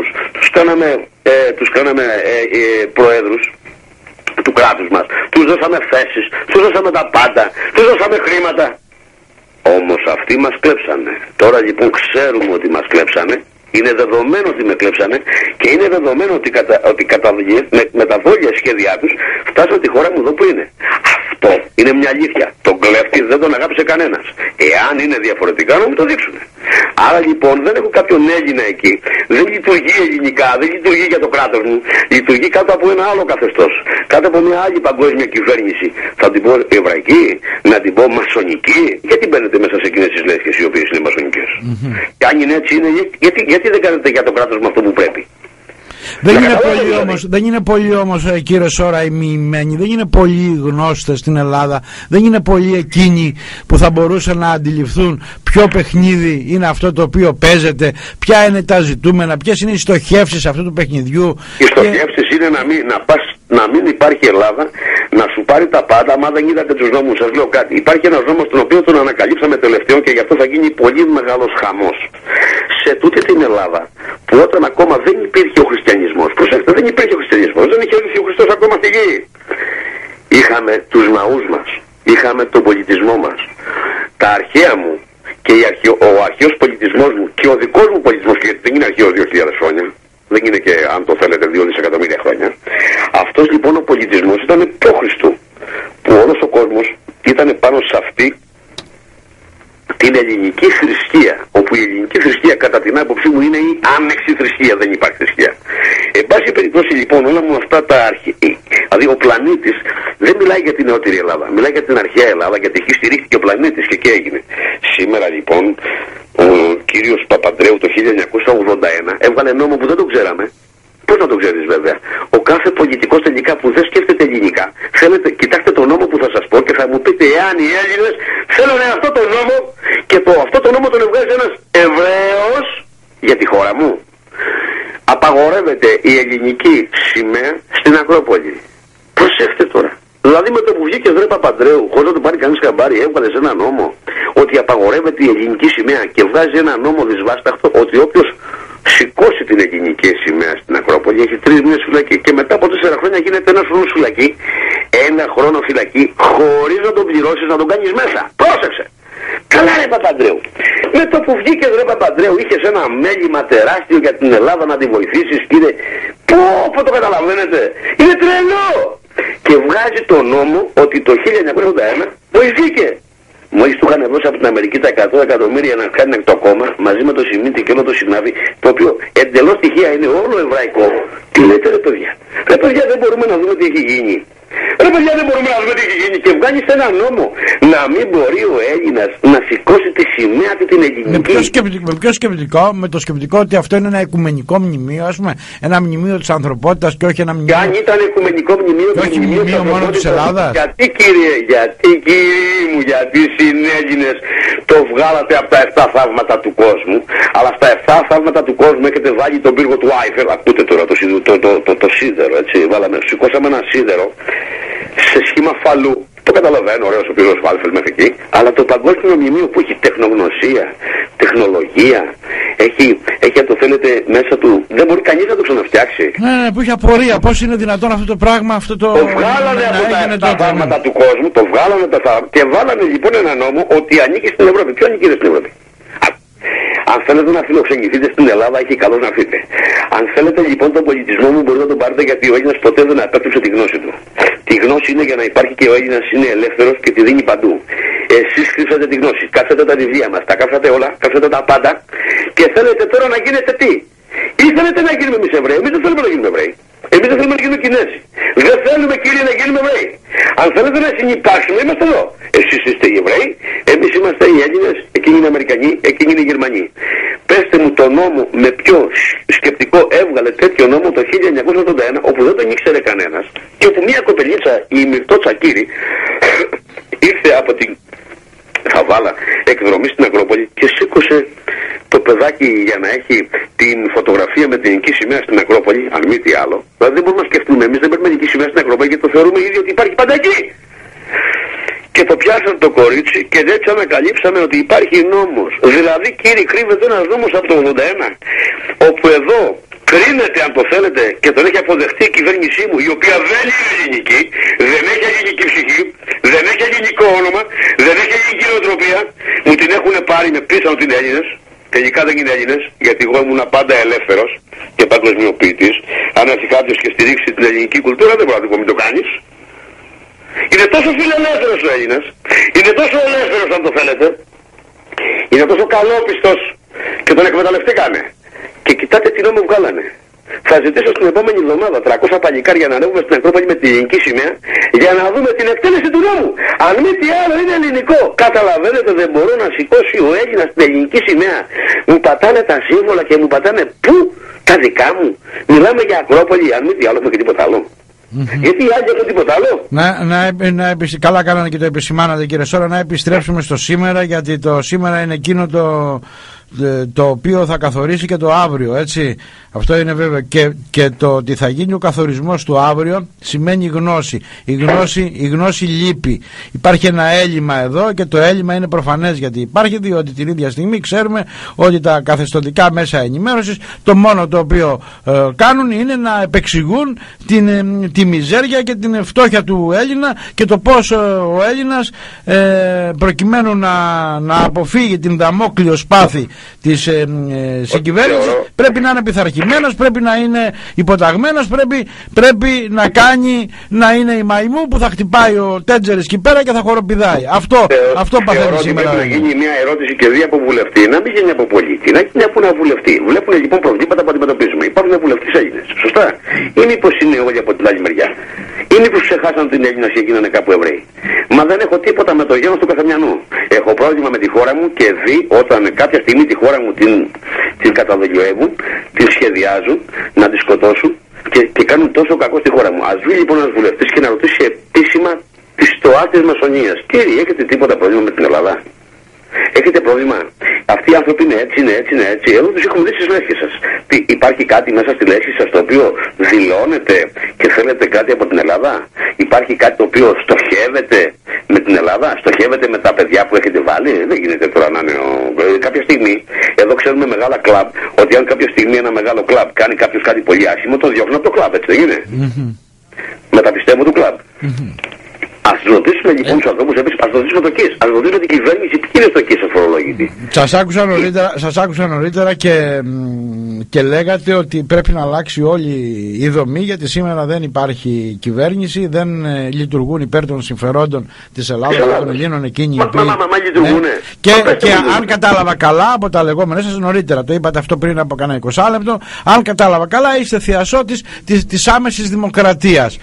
Speaker 2: τους κάναμε προέδρους του κράτους μας, τους δώσαμε θέσεις, τους δώσαμε τα πάντα, τους δώσαμε χρήματα. Όμως αυτοί μας κλέψανε. Τώρα λοιπόν ξέρουμε ότι μας κλέψανε Είναι δεδομένο ότι με κλέψανε και είναι δεδομένο ότι με τα δόλια σχέδιά τους φτάσαν τη χώρα μου εδώ που είναι. Αυτό είναι μια αλήθεια. Τον κλέφτη δεν τον αγάπησε κανένας. Εάν είναι διαφορετικά να μου το δείξουν. Άρα λοιπόν δεν έχω κάποιον Έλληνα εκεί. Δεν λειτουργεί ελληνικά, δεν λειτουργεί για το κράτος μου. Λειτουργεί κάτω από ένα άλλο καθεστώς. Κάτω από μια άλλη παγκόσμια κυβέρνηση. Θα την πω εβραϊκή, να την πω μασονική. Γιατί μπαίνετε μέσα σε εκείνες τις λέσχες οι οποίες είναι μασονικές. Και αν είναι έτσι είναι, γιατί δεν κάνετε για το κράτος με αυτό που πρέπει.
Speaker 1: Δεν είναι πολλοί όμως κύριε Σόρα οι μοιημένοι, δεν είναι πολλοί γνώστες στην Ελλάδα, δεν είναι πολλοί εκείνοι που θα μπορούσαν να αντιληφθούν ποιο παιχνίδι είναι αυτό το οποίο παίζεται, ποια είναι τα ζητούμενα, ποιες είναι οι στοχεύσεις αυτού του παιχνιδιού.
Speaker 2: Οι στοχεύσεις είναι να μην υπάρχει Ελλάδα να σου πάρει τα πάντα. Άμα δεν είδατε τους νόμους, σας λέω κάτι. Υπάρχει ένας νόμος τον οποίο τον ανακαλύψαμε τελευταίο και γι' αυτό θα γίνει πολύ μεγάλος χαμός. Σε τούτη την Ελλάδα, που όταν ακόμα δεν υπήρχε ο χριστιανισμός, προσέξτε, δεν υπήρχε ο χριστιανισμός, δεν είχε έρθει ο Χριστός ακόμα στη γη. Είχαμε τους ναούς μας, είχαμε τον πολιτισμό μας, τα αρχαία μου και ο αρχαίος πολιτισμός μου και ο δικός μου πολιτισμός, γιατί δεν είναι αρχαίος 2.000 χρόνια. Δεν είναι και, αν το θέλετε, 2 δισεκατομμύρια χρόνια. Αυτός λοιπόν ο πολιτισμός ήταν προ-Χριστού. Που όλος ο κόσμος ήταν πάνω σε αυτή την ελληνική θρησκεία. Όπου η ελληνική θρησκεία, κατά την άποψή μου, είναι η άνεξη θρησκεία. Δεν υπάρχει θρησκεία. Εν πάση περιπτώσει λοιπόν, όλα μου αυτά τα αρχαία. Δηλαδή ο πλανήτης δεν μιλάει για την νεότερη Ελλάδα. Μιλάει για την αρχαία Ελλάδα, γιατί εκεί στηρίχθηκε ο πλανήτης και εκεί έγινε. Σήμερα λοιπόν. Ο κύριος Παπαντρέου το 1981 έβγαλε νόμο που δεν το ξέραμε. Πώς να το ξέρεις βέβαια. Ο κάθε πολιτικός τελικά που δεν σκέφτεται ελληνικά, κοιτάξτε τον νόμο που θα σας πω και θα μου πείτε εάν οι Έλληνες θέλουν αυτό το νόμο και αυτό το νόμο τον εβγάζει ένας Εβραίος για τη χώρα μου. Απαγορεύεται η ελληνική σημαία στην Ακρόπολη. Προσέξτε τώρα. Δηλαδή με το που βγήκε ο Παπαντρέου, χωρίς να το πάρει κανείς χαμπάρι, έβγαλε σε ένα νόμο ότι απαγορεύεται η ελληνική σημαία και βγάζει ένα νόμο δυσβάσταχτο ότι όποιος σηκώσει την ελληνική σημαία στην Ακρόπολη έχει 3 μήνες φυλακή και μετά από 4 χρόνια γίνεται ένας χρόνος φυλακή, 1 χρόνο φυλακή χωρίς να τον πληρώσεις, να τον κάνεις μέσα. Πρόσεξε! Καλά ρε Παπαντρέου. Με το που βγήκε ρε Παπαντρέου είχες ένα μέλημα τεράστιο για την Ελλάδα να τη βοηθήσεις και είναι... Πω το καταλαβαίνετε! Είναι τρελό! Και βγάζει το νόμο ότι το 1981 βοηθήκε. Μόλις του είχαν δώσει από την Αμερική τα 100 εκατομμύρια να κάνει το κόμμα μαζί με το Σιμίτη και όλο το Συνάβη, το οποίο εντελώς στοιχεία είναι όλο εβραϊκό. Τι λέτε ρε παιδιά? Ρε παιδιά δεν μπορούμε να δούμε τι έχει γίνει. Ρε παιδιά δεν μπορούμε να δούμε τι έχει γίνει και βγάλει σε ένα νόμο να μην μπορεί ο Έλληνας να σηκώσει τη σημαία του την ελληνική.
Speaker 1: Με ποιο σκεπτικό? Με το σκεπτικό ότι αυτό είναι ένα οικουμενικό μνημείο, ας πούμε, ένα μνημείο της ανθρωπότητας και όχι ένα μνημείο.
Speaker 2: Και αν ήταν οικουμενικό μνημείο
Speaker 1: και όχι μνημείο μόνο της Ελλάδας.
Speaker 2: Γιατί κύριοι μου, γιατί συνέλληνες το βγάλατε από τα 7 θαύματα του κόσμου, αλλά στα 7 θαύματα του κόσμου έχετε βάλει τον πύργο του Άιφελ. Ακούτε τώρα το σίδερο, έτσι, σηκώσαμε ένα σίδερο σε σχήμα φαλού. Το καταλαβαίνω, ωραίος ο πύργος του Άιφελ μέχρι εκεί, αλλά το παγκόσμιο μνημείο που έχει τεχνογνωσία, τεχνολογία, έχει αν το θέλετε μέσα του, δεν μπορεί κανείς να το ξαναφτιάξει.
Speaker 1: Ναι, που έχει απορία, πώς είναι δυνατόν αυτό το πράγμα, το
Speaker 2: βγάλανε από τα 7 θαύματα του κόσμου, το βγάλανε και βάλανε λοιπόν ένα νόμο ότι ανήκει στην Ευρώπη. Ποιο ανήκει στην Ευρώπη? Αν θέλετε να φιλοξενηθείτε στην Ελλάδα, έχει καλώς να φύγετε. Αν θέλετε λοιπόν τον πολιτισμό μου, μπορείτε να τον πάρετε γιατί ο Έλληνας ποτέ δεν απέκτησε τη γνώση του. Τη γνώση είναι για να υπάρχει και ο Έλληνας είναι ελεύθερος και τη δίνει παντού. Εσείς κρύψατε τη γνώση, κάψατε τα βιβλία μας, τα κάψατε όλα, κάψατε τα πάντα και θέλετε τώρα να γίνετε τι? Ή θέλετε να γίνουμε εμείς Εβραίοι? Εμείς δεν θέλουμε να γίνουμε Εβραίοι. Εμείς δεν θέλουμε να γίνουμε Κινέζοι. Δεν θέλουμε κύριε να γίνουμε Εβραίοι. Αν θέλετε να συνυπάρξουμε, είμαστε εδώ. Εσείς είστε οι Εβραίοι, εμείς είμαστε οι Έλληνες, εκείνοι είναι οι Αμερικανοί, εκείνοι είναι οι Γερμανοί. Πέστε μου το νόμο με ποιο σκεπτικό έβγαλε τέτοιο νόμο το 1981, όπου δεν τον ήξερε κανένας και όπου μια κοπελίτσα, η Μυρτώ Τσακύρη, ήρθε από την Χαβάλα εκδρομή στην Ακρόπολη και σήκωσε το παιδάκι για να έχει την φωτογραφία με την ελληνική σημαία στην Ακρόπολη, αν μη τι άλλο. Δηλαδή δεν μπορούμε να σκεφτούμε, εμείς δεν παίρνουμε ελληνική σημαία στην Ακρόπολη γιατί το θεωρούμε ήδη ότι υπάρχει πάντα εκεί. Και το πιάσαν το κορίτσι και έτσι ανακαλύψαμε ότι υπάρχει νόμος. Δηλαδή κύριε, κρύβεται ένας νόμος από το 81, όπου εδώ κρίνεται, αν το θέλετε, και τον έχει αποδεχτεί η κυβέρνησή μου, η οποία δεν είναι ελληνική, δεν έχει ελληνική ψυχή, δεν έχει ελληνικό όνομα, δεν έχει ελληνική νοοτροπία, μου την έχουν πάρει με πίσω από την Έλληνες. τελικά δεν είναι Έλληνες, γιατί εγώ ήμουν πάντα ελεύθερος και παγκοσμιοποιητής. Αν έρθει κάποιος και στηρίξει την ελληνική κουλτούρα, δεν μπορώ να του πω μην το κάνεις. Είναι τόσο φιλελεύθερος ο Έλληνας, είναι τόσο ελεύθερος αν το θέλετε, είναι τόσο καλόπιστος και τον εκμεταλλευτήκανε. Και κοιτάτε τι νόμο βγάλανε. Θα ζητήσω στην επόμενη εβδομάδα 300 παλικάρια να ανέβουμε στην Ακρόπολη με την ελληνική σημαία για να δούμε την εκτέλεση του νόμου. Αν μη τι άλλο είναι ελληνικό. Καταλαβαίνετε, δεν μπορώ να σηκώσει ο Έλληνας την ελληνική σημαία. Μου πατάνε τα σύμβολα και μου πατάνε πού? Τα δικά μου. Μιλάμε για Ακρόπολη, αν μη τι άλλο έχουμε και τίποτα άλλο. Γιατί οι άλλοι έχουν τίποτα άλλο.
Speaker 1: Καλά κάνανε και το επισημάνατε, κύριε Σόρα, να επιστρέψουμε στο σήμερα, γιατί το σήμερα είναι εκείνο το οποίο θα καθορίσει και το αύριο, έτσι. Αυτό είναι βέβαιο. Και το ότι θα γίνει ο καθορισμός του αύριο σημαίνει γνώση. Η γνώση λείπει. Υπάρχει ένα έλλειμμα εδώ και το έλλειμμα είναι προφανές γιατί υπάρχει, διότι την ίδια στιγμή ξέρουμε ότι τα καθεστωτικά μέσα ενημέρωσης το μόνο το οποίο κάνουν είναι να επεξηγούν τη μιζέρια και την φτώχεια του Έλληνα και το πώς ο Έλληνας προκειμένου να αποφύγει την δαμόκλειο σπάθη της συγκυβέρνησης πρέπει να είναι πειθαρχημένος, πρέπει να είναι υποταγμένος, πρέπει να κάνει, να είναι η μαϊμού που θα χτυπάει ο Τέτζερης εκεί πέρα και θα χοροπηδάει. Αυτό παθαίνει σήμερα.
Speaker 2: Πρέπει να γίνει μια ερώτηση και δει από βουλευτή, να μην γίνει από πολίτη, να γίνει από ένα βουλευτή. Βλέπουν λοιπόν προβλήματα που αντιμετωπίζουμε. Υπάρχουν βουλευτές Έλληνες. Σωστά. Ή μήπως είναι όλοι από την άλλη μεριά. Ή μήπως ξεχάσαν την Έλληνα και γίνανε κάπου Εβραίοι. Μα δεν έχω τίποτα με το γένος του καθεμιανού. Έχω πρόβλημα με τη χώρα μου και δει όταν κάποια στιγμή τη χώρα μου την καταδολιοεύουν, την σχεδιάζουν να τη σκοτώσουν και κάνουν τόσο κακό στη χώρα μου. Ας βγει λοιπόν ένας βουλευτής και να ρωτήσει επίσημα τη στοά της Μασονίας. Κύριε, έχετε τίποτα πρόβλημα με την Ελλάδα? Έχετε πρόβλημα? Αυτοί οι άνθρωποι είναι έτσι, είναι έτσι, είναι έτσι. Εδώ τους έχουμε δει στις λέσχες σας. Υπάρχει κάτι μέσα στη λέσχη σας το οποίο δηλώνετε και θέλετε κάτι από την Ελλάδα? Υπάρχει κάτι το οποίο στοχεύετε με την Ελλάδα? Στοχεύετε με τα παιδιά που έχετε βάλει? Δεν γίνεται τώρα να είναι κάποια στιγμή. Εδώ ξέρουμε μεγάλα κλαμπ ότι αν κάποια στιγμή ένα μεγάλο κλαμπ κάνει κάποιος κάτι πολύ άσχημο, το διώχνουν από το κλαμπ, έτσι δεν είναι? Με τα πιστεύω του κλαμπ. Ας ρωτήσουμε λοιπόν τους ανθρώπους επίσης, ας ρωτήσουμε το ΚΙΣ, ας ρωτήσουμε την κυβέρνηση τι είναι στο ΚΙΣ αφορολόγητη.
Speaker 1: Σας άκουσα νωρίτερα και λέγατε ότι πρέπει να αλλάξει όλη η δομή γιατί σήμερα δεν υπάρχει κυβέρνηση, δεν λειτουργούν υπέρ των συμφερόντων της Ελλάδας και των Ελλήνων εκείνοι οι οποίοι...
Speaker 2: Μα λειτουργούνε.
Speaker 1: Και αν κατάλαβα καλά από τα λεγόμενα σας νωρίτερα, το είπατε αυτό πριν από κανένα 20 λεπτό, αν κατάλαβα καλά είστε θειασότης της άμεσης δημοκρατίας.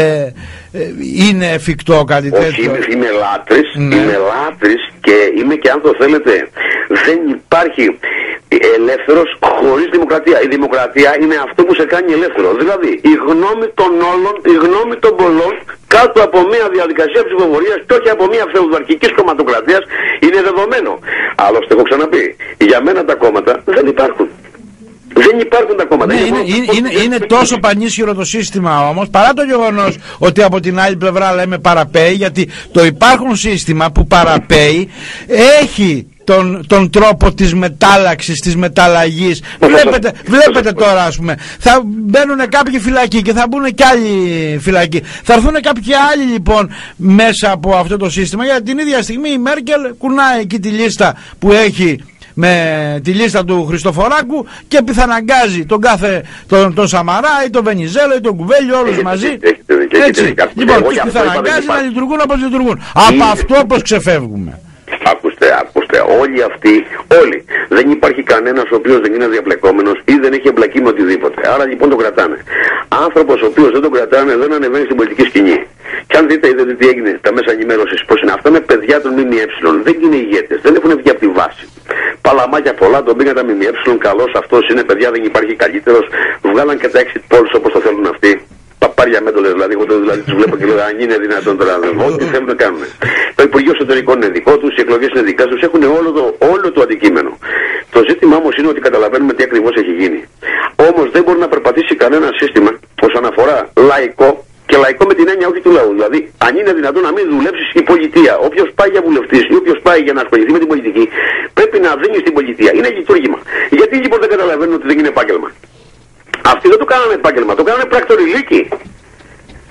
Speaker 1: Είναι εφικτό κάτι τέτοιο?
Speaker 2: Όχι, είμαι λάτρης και είμαι και αν το θέλετε δεν υπάρχει ελεύθερος χωρίς δημοκρατία. Η δημοκρατία είναι αυτό που σε κάνει ελεύθερο. Δηλαδή η γνώμη των όλων, η γνώμη των πολλών κάτω από μια διαδικασία ψηφοφορίας και όχι από μια φεουδαρχικής κομματοκρατίας είναι δεδομένο. Άλλωστε έχω ξαναπεί, για μένα τα κόμματα δεν υπάρχουν. Δεν υπάρχουν τα κόμματα.
Speaker 1: Είναι τόσο πανίσχυρο το σύστημα όμως, παρά το γεγονός ότι από την άλλη πλευρά λέμε παραπέει, γιατί το υπάρχον σύστημα που παραπέει έχει τον τρόπο της μετάλλαξης, της μεταλλαγής. Βλέπετε τώρα, ας πούμε, θα μπαίνουν κάποιοι φυλακοί και θα μπουν και άλλοι φυλακοί. Θα έρθουν κάποιοι άλλοι λοιπόν μέσα από αυτό το σύστημα, γιατί την ίδια στιγμή η Μέρκελ κουνάει εκεί τη λίστα που έχει με τη λίστα του Χριστοφοράκου και πιθαναγκάζει τον Σαμαρά ή τον Βενιζέλο ή τον Κουβέλιο όλους μαζί. Έτσι. Λοιπόν, τους πιθαναγκάζει να λειτουργούν όπως λειτουργούν. Από αυτό όπως ξεφεύγουμε.
Speaker 2: Ακούστε, όλοι αυτοί, όλοι. Δεν υπάρχει κανένας ο οποίος δεν είναι διαπλεκόμενος ή δεν έχει εμπλακεί με οτιδήποτε. Άρα λοιπόν τον κρατάνε. Άνθρωπος ο οποίος δεν τον κρατάνε δεν ανεβαίνει στην πολιτική σκηνή. Και αν δείτε τι έγινε τα μέσα ενημέρωσης, πώς είναι αυτά, είναι παιδιά των ΜΜΕ, δεν είναι ηγέτες, δεν έχουν βγει από τη βάση. Παλαμάκια πολλά, τον πήγαν τα ΜΜΕ, καλός αυτός είναι, παιδιά δεν υπάρχει καλύτερος. Βγάλαν και τα exit polls όπως το θέλουν αυτοί. Παπάρια μέντολες, δηλαδή, εγώ δηλαδή τους βλέπω και λέω αν είναι δυνατόν τώρα να δω, τι θέλουν να κάνουν. Το Υπουργείο Εσωτερικών είναι δικό τους, οι εκλογές είναι δικά τους, έχουν όλο το αντικείμενο. Το ζήτημα όμως είναι ότι καταλαβαίνουμε τι ακριβώς έχει γίνει. Όμως δεν μπορεί να περπατήσει κανένα σύστημα όσον αφορά λαϊκό και λαϊκό με την έννοια όχι του λαού. Δηλαδή, αν είναι δυνατόν να μην δουλέψει η πολιτεία, όποιος πάει για βουλευτής ή όποιος πάει για να ασχοληθεί με την πολιτική, πρέπει να δίνει στην πολιτεία. Είναι λειτουργήμα. Γιατί λοιπόν δεν καταλαβαίνουν ότι δεν είναι επάγγελμα? Αυτοί δεν το κάνανε επάγγελμα, το κάνανε πράκτοροι λύκοι.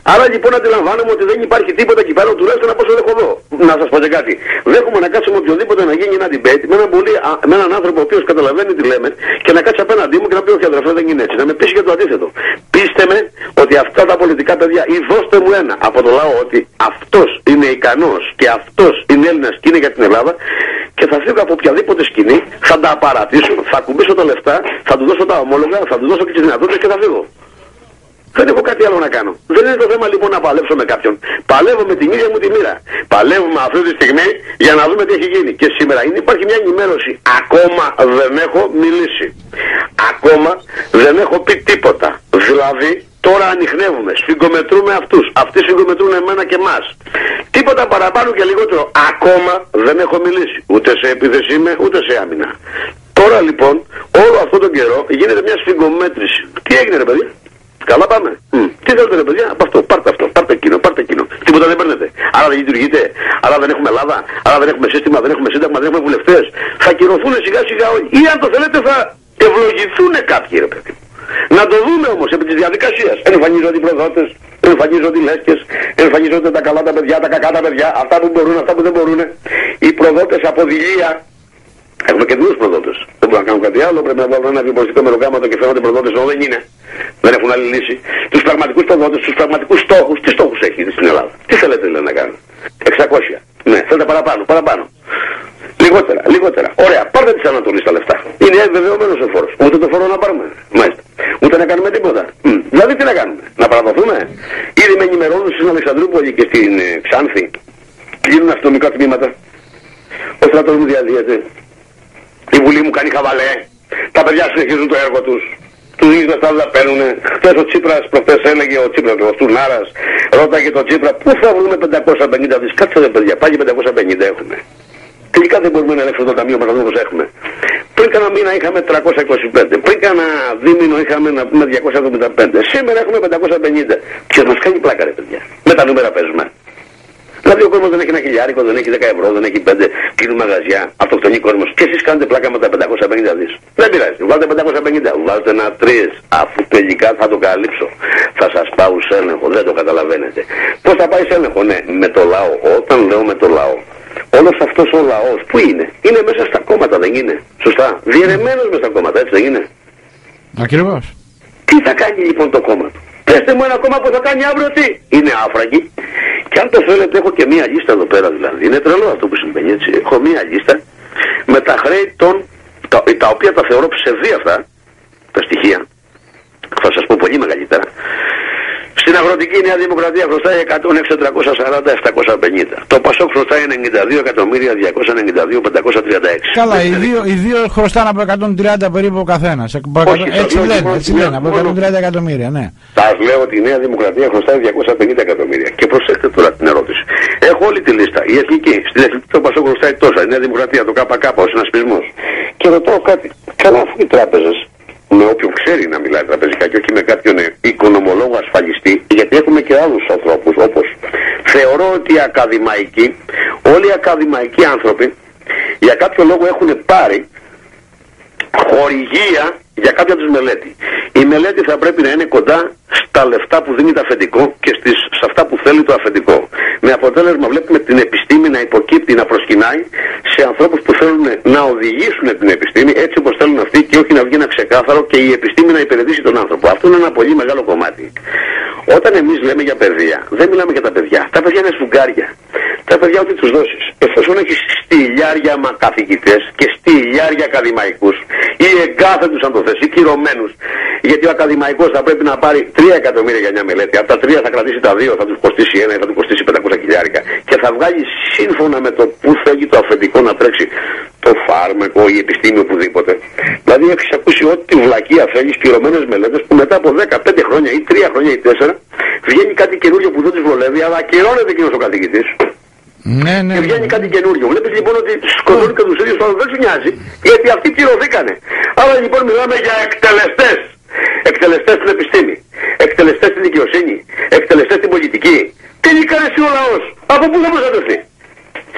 Speaker 2: Άρα λοιπόν αντιλαμβάνομαι ότι δεν υπάρχει τίποτα εκεί πέρα, τουλάχιστον από όσο έχω δω. Να σας πω και κάτι. Δέχομαι να κάτσουμε οποιοδήποτε να γίνει ένα debate με έναν άνθρωπο ο οποίος καταλαβαίνει τι λέμε και να κάτσει απέναντί μου και να πει όχι αδερφέ δεν είναι έτσι. Να με πείσει για το αντίθετο. Πείστε με ότι αυτά τα πολιτικά παιδιά ή δώστε μου ένα από το λαό ότι αυτός είναι ικανός και αυτός είναι Έλληνας και είναι για την Ελλάδα και θα φύγω από οποιαδήποτε σκηνή, θα τα απαρατήσω, θα κουμπίσω τα λεφτά, θα του δώσω τα ομόλογα, θα του δώσω και τις δυνατότητες και θα φύγω. Δεν έχω κάτι άλλο να κάνω. Δεν είναι το θέμα λοιπόν να παλέψω με κάποιον. Παλεύω με την ίδια μου τη μοίρα. Παλεύουμε αυτή τη στιγμή για να δούμε τι έχει γίνει. Και σήμερα υπάρχει μια ενημέρωση. Ακόμα δεν έχω μιλήσει. Ακόμα δεν έχω πει τίποτα. Δηλαδή τώρα ανιχνεύουμε. Σφιγγομετρούμε αυτούς. Αυτοί σφιγγομετρούν εμένα και εμάς. Τίποτα παραπάνω και λιγότερο. Ακόμα δεν έχω μιλήσει. Ούτε σε επίθεση είμαι, ούτε σε άμυνα. Τώρα λοιπόν όλο αυτόν τον καιρό γίνεται μια σφιγγομέτρηση. Τι έγινε ρε παιδί? Καλά πάμε. Τι θέλετε ρε παιδιά, από αυτό, πάρτε εκείνο. Τίποτα δεν παίρνετε. Άρα δεν λειτουργείτε. Άρα δεν έχουμε Ελλάδα. Άρα δεν έχουμε σύστημα, δεν έχουμε σύνταγμα, δεν έχουμε βουλευτές. Θα κυρωθούν σιγά σιγά όλοι. Ή αν το θέλετε θα ευλογηθούν κάποιοι ρε παιδί. Να το δούμε όμως επί της διαδικασίας. Εμφανίζονται οι προδότες, εμφανίζονται οι λέσκες, εμφανίζονται τα καλά τα παιδιά, τα κακά τα παιδιά, αυτά που μπορούν, αυτά που δεν μπορούν. Οι προδότες από δειλία. Έχουμε και δύο προδότες. Δεν μπορούν να κάνουν κάτι άλλο. Πρέπει να βάλουν ένα βιοποριστικό μεροκάματο και φαίνονται προδότες ενώ δεν είναι. Δεν έχουν άλλη λύση. Τους πραγματικούς προδότες, τους πραγματικούς στόχους. Τι στόχους έχει στην Ελλάδα? Τι θέλετε δηλαδή να κάνουν? 600. Ναι, θέλετε παραπάνω. Λιγότερα. Ωραία, πάρτε της Ανατολής τα λεφτά. Είναι βεβαιωμένος ο φόρος. Ούτε το φόρο να πάρουμε. Μάλιστα. Ούτε να κάνουμε τίποτα. Δηλαδή τι να κάνουμε? Να παραδοθούμε? Ήδη με ενημερώνουν στην Αλεξανδρούπολη και στην Ξάνθη. Κλείνουν αστυνομικά τμήματα. Ο στρατός μου διαδίεται. Η Βουλή μου κάνει χαβαλέ. Τα παιδιά συνεχίζουν το έργο τους. Τους ίδιους λεφτά δεν τα παίρνουνε. Χθες ο Τσίπρας, προχθές έλεγε ο Τσίπρας, ο Στουρνάρας, ρώταγε τον Τσίπρα, πού θα βρούμε 550 δις? Κάτσε ρε παιδιά, πάλι 550 έχουμε. Τελικά δεν μπορούμε να ελέγξουμε το ταμείο μας να δούμε πώς έχουμε. Πριν κάνα μήνα είχαμε 325. Πριν κάνα δίμηνο είχαμε να πούμε 275. Σήμερα έχουμε 550. Και μας κάνει πλάκα ρε παιδιά. Με τα νούμερα παίζουμε. Δηλαδή ο κόσμος δεν έχει ένα χιλιάρικο, δεν έχει 10 ευρώ, δεν έχει 5, κλείνουν μαγαζιά, αυτοκτονεί κόσμος. Και εσείς κάνετε πλάκα με τα 550 δις. Δεν πειράζει, βάλτε 550, βάλτε ένα 3, αφού τελικά θα το καλύψω. Θα σας πάω σε έλεγχο, δεν το καταλαβαίνετε. Πώς θα πάει σε έλεγχο? Ναι, με το λαό. Όταν λέω με το λαό, όλος αυτός ο λαός που είναι? Είναι μέσα στα κόμματα, δεν είναι? Σωστά. Διαιρεμένος μέσα στα κόμματα, έτσι δεν είναι?
Speaker 1: Ακριβώς.
Speaker 2: Τι θα κάνει λοιπόν το κόμμα του? Πέστε μου ένα κόμμα που θα κάνει αύριο τι? Είναι άφραγγι. Και αν το θέλετε έχω και μία λίστα εδώ πέρα δηλαδή. Είναι τρελό αυτό που συμβαίνει έτσι. Έχω μία λίστα με τα χρέη τα οποία τα θεωρώ ψευδή τα στοιχεία. Θα σας πω πολύ μεγαλύτερα. Στην αγροτική Νέα Δημοκρατία χρωστάει 106.340.750. Το Πασόκ χρωστάει 92.292.536.
Speaker 1: Καλά, οι δύο χρωστάνε από 130 περίπου ο καθένας. Έτσι λένε, από 130 εκατομμύρια, ναι.
Speaker 2: Σας λέω ότι η Νέα Δημοκρατία χρωστάει 250 εκατομμύρια. Και προσέξτε τώρα την ερώτηση. Έχω όλη τη λίστα. Η Εθνική, στην Εθνική το Πασόκ χρωστάει τόσα. Η Νέα Δημοκρατία, το ΚΚ, ο συνασπισμός. Και ρωτάω κάτι. Καλά, αφού οι τράπεζες, με όποιον ξέρει να μιλάει τραπεζικά και όχι με κάποιον οικονομολόγο ασφαλιστή, γιατί έχουμε και άλλους ανθρώπους, όπως θεωρώ ότι οι ακαδημαϊκοί, όλοι οι ακαδημαϊκοί άνθρωποι για κάποιο λόγο έχουν πάρει χορηγία για κάποια τους μελέτη. Η μελέτη θα πρέπει να είναι κοντά στα λεφτά που δίνει το αφεντικό και σε αυτά που θέλει το αφεντικό. Με αποτέλεσμα βλέπουμε την επιστήμη να υποκύπτει, να προσκυνάει σε ανθρώπους που θέλουν να οδηγήσουν την επιστήμη έτσι όπως θέλουν αυτοί και όχι να βγει ένα ξεκάθαρο και η επιστήμη να υπηρετήσει τον άνθρωπο. Αυτό είναι ένα πολύ μεγάλο κομμάτι. Όταν εμείς λέμε για παιδεία, δεν μιλάμε για τα παιδιά. Τα παιδιά είναι σφουγγάρια. Τα παιδιά ό,τι τους δώσεις. Εφόσον έχεις στυλιάρια καθηγητές και στυλιάρια ακαδημαϊκούς ή εγκάθετους αν το θες ή κυρωμένους, γιατί ο ακαδημαϊκός θα πρέπει να πάρει 3 εκατομμύρια για μια μελέτη. Από τα 3 θα κρατήσει τα 2, θα του κοστίσει 1 ή θα του κοστίσει 500 χιλιάρικα. Και θα βγάλει σύμφωνα με το που θέλει το αφεντικό να τρέξει το φάρμακο ή η επιστήμη οπουδήποτε. Δηλαδή έχεις ακούσει ό,τι βλακεία θέλεις, κυρωμένες μελέτες που μετά από 10, 5 χρόνια ή 3 χρόνια ή 4 βγαίνει κάτι καινούριο που δεν τους βολεύει, αλλά ακυρώνεται εκείνος ο καθηγητής.
Speaker 1: Ναι.
Speaker 2: Και βγαίνει κάτι καινούριο. Βλέπεις λοιπόν ότι σκοτώνουν και τους ίδιους πάντων, δεν σου νοιάζει, γιατί αυτοί πληρωθήκανε. Άρα λοιπόν μιλάμε για εκτελεστές. Εκτελεστές στην επιστήμη, εκτελεστές στην δικαιοσύνη, εκτελεστές στην πολιτική. Τι έκανε εσύ ο λαός? Από πού θα προστατευτεί?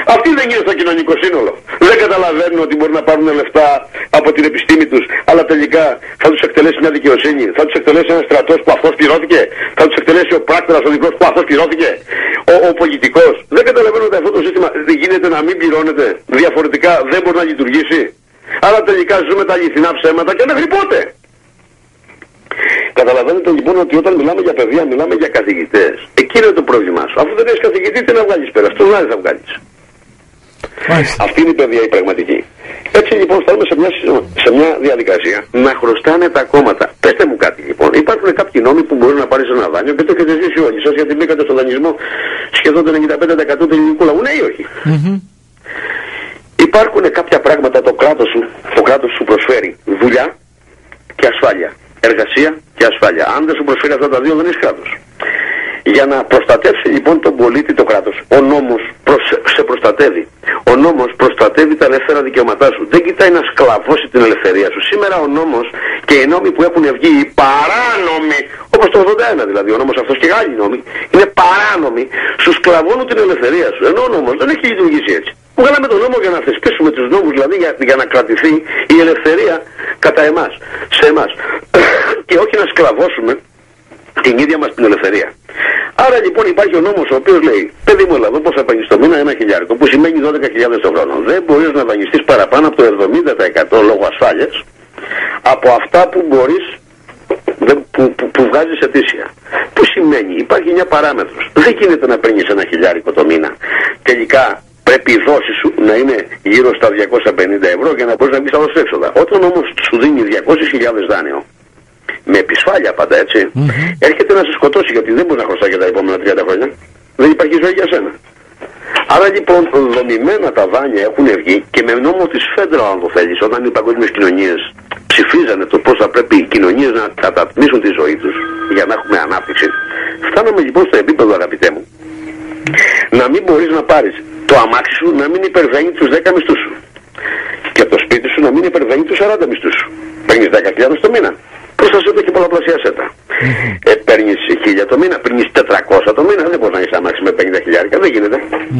Speaker 2: Αυτοί δεν είναι στο κοινωνικό σύνολο. Δεν καταλαβαίνουν ότι μπορεί να πάρουν λεφτά από την επιστήμη τους, αλλά τελικά θα τους εκτελέσει μια δικαιοσύνη, θα τους εκτελέσει ένας στρατός που αυτός πληρώθηκε, θα τους εκτελέσει ο πράκτορας ο δικός που αυτός πληρώθηκε, ο πολιτικός. Δεν καταλαβαίνουν ότι αυτό το σύστημα δεν γίνεται να μην πληρώνεται. Διαφορετικά δεν μπορεί να λειτουργήσει. Αλλά τελικά ζούμε τα αληθινά ψέματα και μέχρι πότε. Καταλαβαίνετε λοιπόν ότι όταν μιλάμε για παιδεία, μιλάμε για καθηγητές. Εκεί είναι το πρόβλημά σου. Αφού δεν έχεις καθηγητή, τι να βγάλεις πέρα, στον Άρη θα βγάλεις. Αυτή είναι η παιδεία η πραγματική. Έτσι λοιπόν φτάνουμε σε μια διαδικασία να χρωστάνε τα κόμματα. Πέστε μου κάτι λοιπόν. Υπάρχουν κάποιοι νόμοι που μπορεί να πάρεις ένα δάνειο και το έχετε ζήσει όλοι σας, γιατί μπήκατε στον δανεισμό σχεδόν το 95% του ελληνικού λαού. Ναι ή όχι? Υπάρχουν κάποια πράγματα το κράτος σου προσφέρει δουλειά και ασφάλεια. Εργασία και ασφάλεια. Αν δεν σου προσφέρει αυτά τα δύο, δεν είσαι κράτος. Για να προστατεύσει λοιπόν τον πολίτη το κράτος, ο νόμος σε προστατεύει. Ο νόμος προστατεύει τα ελεύθερα δικαιώματά σου. Δεν κοιτάει να σκλαβώσει την ελευθερία σου. Σήμερα ο νόμος και οι νόμοι που έχουν βγει, οι παράνομοι, όπως το 81 δηλαδή, ο νόμος αυτός και οι άλλοι νόμοι, είναι παράνομοι, σου σκλαβώνουν την ελευθερία σου. Ενώ ο νόμος δεν έχει λειτουργήσει έτσι. Βγάλαμε τον νόμο για να θεσπίσουμε τους νόμους, δηλαδή για να κρατηθεί η ελευθερία κατά εμάς, σε εμάς. Και όχι να σκλαβώσουμε την ίδια μας την ελευθερία. Άρα λοιπόν υπάρχει ο νόμος ο οποίος λέει, παιδί μου, εδώ πώς θα παίρνεις το μήνα 1.000, που σημαίνει 12.000 το χρόνο. Δεν μπορείς να δανειστείς παραπάνω από το 70% λόγω ασφάλειας από αυτά που μπορείς, που βγάζεις ετήσια. Που σημαίνει, υπάρχει μια παράμετρος. Δεν γίνεται να παίρνεις 1.000 το μήνα. Τελικά πρέπει η δόση σου να είναι γύρω στα 250 ευρώ για να μπορείς να μπεις στα έξοδα. Όταν όμως σου δίνει 200.000 δάνειο, με επισφάλεια πάντα έτσι, έρχεται να σε σκοτώσει, γιατί δεν μπορεί να χρωστάει για τα επόμενα 30 χρόνια. Δεν υπάρχει ζωή για σένα. Άρα λοιπόν δομημένα τα δάνεια έχουν βγει και με νόμο της Φέντρα, αν το θέλεις, όταν οι παγκόσμιες κοινωνίες ψηφίζανε το πώς θα πρέπει οι κοινωνίες να κατατμήσουν τη ζωή τους για να έχουμε ανάπτυξη, φτάναμε λοιπόν στο επίπεδο, αγαπητέ μου, να μην μπορείς να πάρεις το αμάξι σου να μην υπερβαίνει τους 10 μισθούς σου και το σπίτι σου να μην υπερβαίνει τους 40 μισθούς σου. Παίρνεις 10.000 το μήνα, προστασέ το και πολλαπλασιάσέ τα. Παίρνεις 1.000 το μήνα, παίρνεις 400 το μήνα, δεν μπορείς να έχεις αμάξι με 50.000, δεν γίνεται.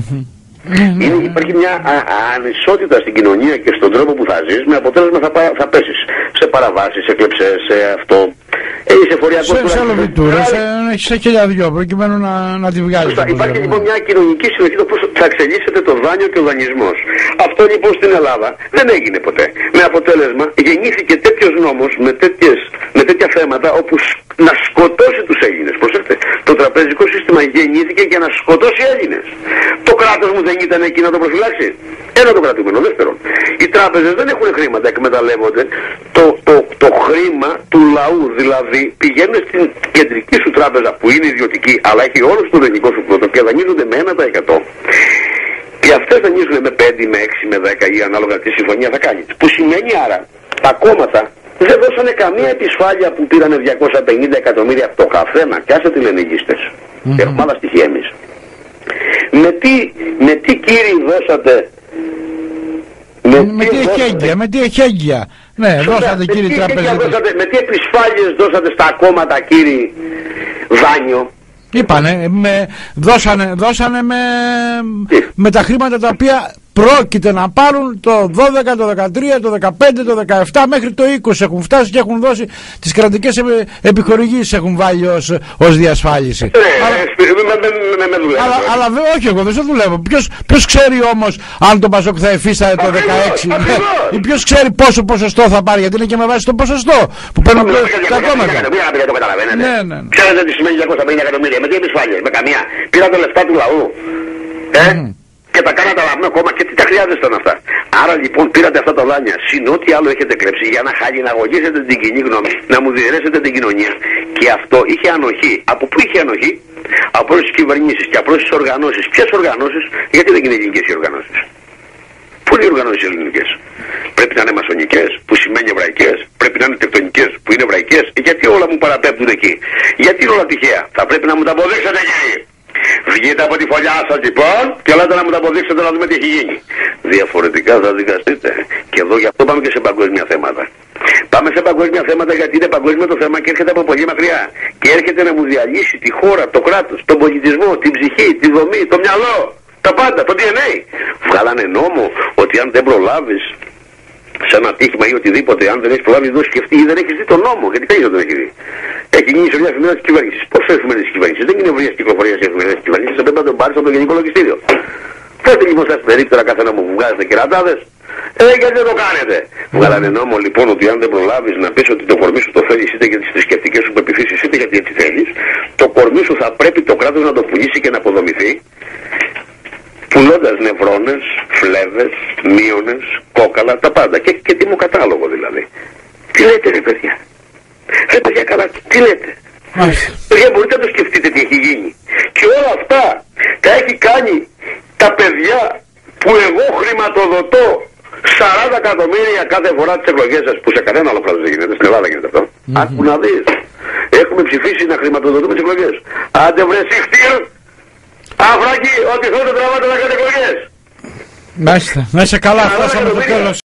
Speaker 2: Υπάρχει μια ανισότητα στην κοινωνία και στον τρόπο που θα ζεις, με αποτέλεσμα θα πέσεις σε παραβάσεις, σε κλεψές, σε αυτό. Είσαι φοριακός
Speaker 1: σε αλοβιτούρες, έχεις χιλιαδιό προκειμένου να τη βγάλεις.
Speaker 2: Υπάρχει λοιπόν μια κοινωνική συνοχή το πώς θα εξελίσσεται το δάνειο και ο δανεισμός. Αυτό λοιπόν στην Ελλάδα δεν έγινε ποτέ. Με αποτέλεσμα γεννήθηκε τέτοιος νόμος με τέτοια θέματα όπου να σκοτώσει τους Έλληνες. Προσέξτε, το τραπεζικό σύστημα γεννήθηκε για να σκοτώσει Έλληνες. Το κράτος μου δεν ήταν εκεί να το προφυλάξει. Ένα το κρατούμενο. Δεύτερον, οι τράπεζες δεν έχουν χρήματα, εκμεταλλεύονται το χρήμα του λαού. Δηλαδή πηγαίνουν στην κεντρική σου τράπεζα που είναι ιδιωτική, αλλά έχει όλο το ελληνικό σου πλούτο και δανείζονται με 1%. Και αυτές δανείζουν με 5, με 6, με 10 ή ανάλογα τι συμφωνία θα κάνει. Που σημαίνει άρα τα κόμματα δεν δώσανε καμία επισφάλεια που πήρανε 250 εκατομμύρια από το καθένα. Και άσε τι λένε οι λίστες. Έχουμε άλλα στοιχεία εμείς. Με τι κύριοι δώσατε?
Speaker 1: Με τι εχέγγυα. Ναι, δώσατε κύριοι τραπεζίτες.
Speaker 2: Με τι επισφάλειες δώσατε στα κόμματα κύριοι δάνειο?
Speaker 1: Είπανε, δώσανε με τα χρήματα τα οποία πρόκειται να πάρουν το 12, το 13, το 15, το 17 μέχρι το 20 έχουν φτάσει και έχουν δώσει τις κρατικές επιχορηγήσεις, έχουν βάλει ως διασφάλιση. Αλλά όχι, εγώ δεν σε δουλεύω. Ποιος ξέρει όμως αν το Πασόκ θα εφίσταται το 16 ή ποιος ξέρει πόσο ποσοστό θα πάρει, γιατί είναι και με βάση το ποσοστό που παίρνουν τα κόμματα.
Speaker 2: Ξέρετε τι σημαίνει 250 εκατομμύρια? Με τι επισφάλειες? Με καμία. Πήρατε λεφτά του λαού. Και τα κάνατε λαμμένο κόμμα και τι τα χρειάζεσταν αυτά. Άρα λοιπόν πήρατε αυτά τα δάνεια, συν ό,τι άλλο έχετε κλέψει για να χαλιναγωγήσετε την κοινή γνώμη, να μου διαιρέσετε την κοινωνία. Και αυτό είχε ανοχή. Από πού είχε ανοχή? Από όλες τις κυβερνήσεις και από όλες τις οργανώσεις. Ποιες οργανώσεις? Γιατί δεν είναι ελληνικές οι οργανώσεις? Πού είναι οι οργανώσεις ελληνικές? Πρέπει να είναι μασονικές, που σημαίνει εβραϊκές. Πρέπει να είναι τεκτονικές, που είναι εβραϊκές. Γιατί όλα μου παραπέμπτουν εκεί? Γιατί είναι όλα τυχαία? Θα πρέπει να μου τα αποδείξετε, κύριε. Βγείτε από τη φωλιά σας λοιπόν και ελάτε να μου τα αποδείξετε να δούμε τι έχει γίνει. Διαφορετικά θα δικαστείτε. Και εδώ γι' αυτό πάμε και σε παγκόσμια θέματα. Πάμε σε παγκόσμια θέματα γιατί είναι παγκόσμιο το θέμα και έρχεται από πολύ μακριά. Και έρχεται να μου διαλύσει τη χώρα, το κράτος, τον πολιτισμό, την ψυχή, τη δομή, το μυαλό. Τα πάντα, το DNA. Βγάλανε νόμο ότι αν δεν προλάβεις σε ένα ατύχημα ή οτιδήποτε, αν δεν έχεις προλάβει εδώ σκεφτεί ή δεν έχεις δει τον νόμο. Γιατί κανείς δεν τον έχει δει. Έχει γίνει σε μια εφημερίδα της κυβέρνησης. Πώς σε εφημερίδα της κυβέρνησης? Δεν είναι ευρείας κυκλοφορίας σε εφημερίδα της κυβέρνησης. Πρέπει να τον πάρεις από το Γενικό Λογιστήριο. Φέρτε λοιπόν στα περίπτερα καθένα μου που βγάζετε κερατάδες. Γιατί δεν το κάνετε? Βγάλανε νόμο λοιπόν ότι αν δεν προλάβεις να πεις ότι το κορμί σου το θέλεις είτε για τις θρησκευτικές σου πεποιθήσεις είτε γιατί έτσι θέλεις, το κορμί σου θα πρέπει το κράτος να το πουλήσει και να αποδομηθεί, πουλώντας νευρώνες, φλέβες, μείονες, κόκαλα, τα πάντα. Και τι μου κατάλογο δηλαδή. Τι λέτε ρε παιδιά? Ρε παιδιά καλά, τι λέτε? Παιδιά μπορείτε να το σκεφτείτε τι έχει γίνει. Και όλα αυτά τα έχει κάνει τα παιδιά που εγώ χρηματοδοτώ 40 εκατομμύρια κάθε φορά τις εκλογές σας, που σε κανένα άλλο κράτος δεν γίνεται, στην Ελλάδα γίνεται αυτό. Άκου να δεις. Έχουμε ψηφίσει να χρηματοδοτούμε τις εκλογές. Άντε βρε συχτήρ, Αφράκη, ό,τι θέλετε τραβάτε να κάνετε εκλογές.
Speaker 1: Μάλιστα, να είσαι καλά, φτάσαμε στο τέλος.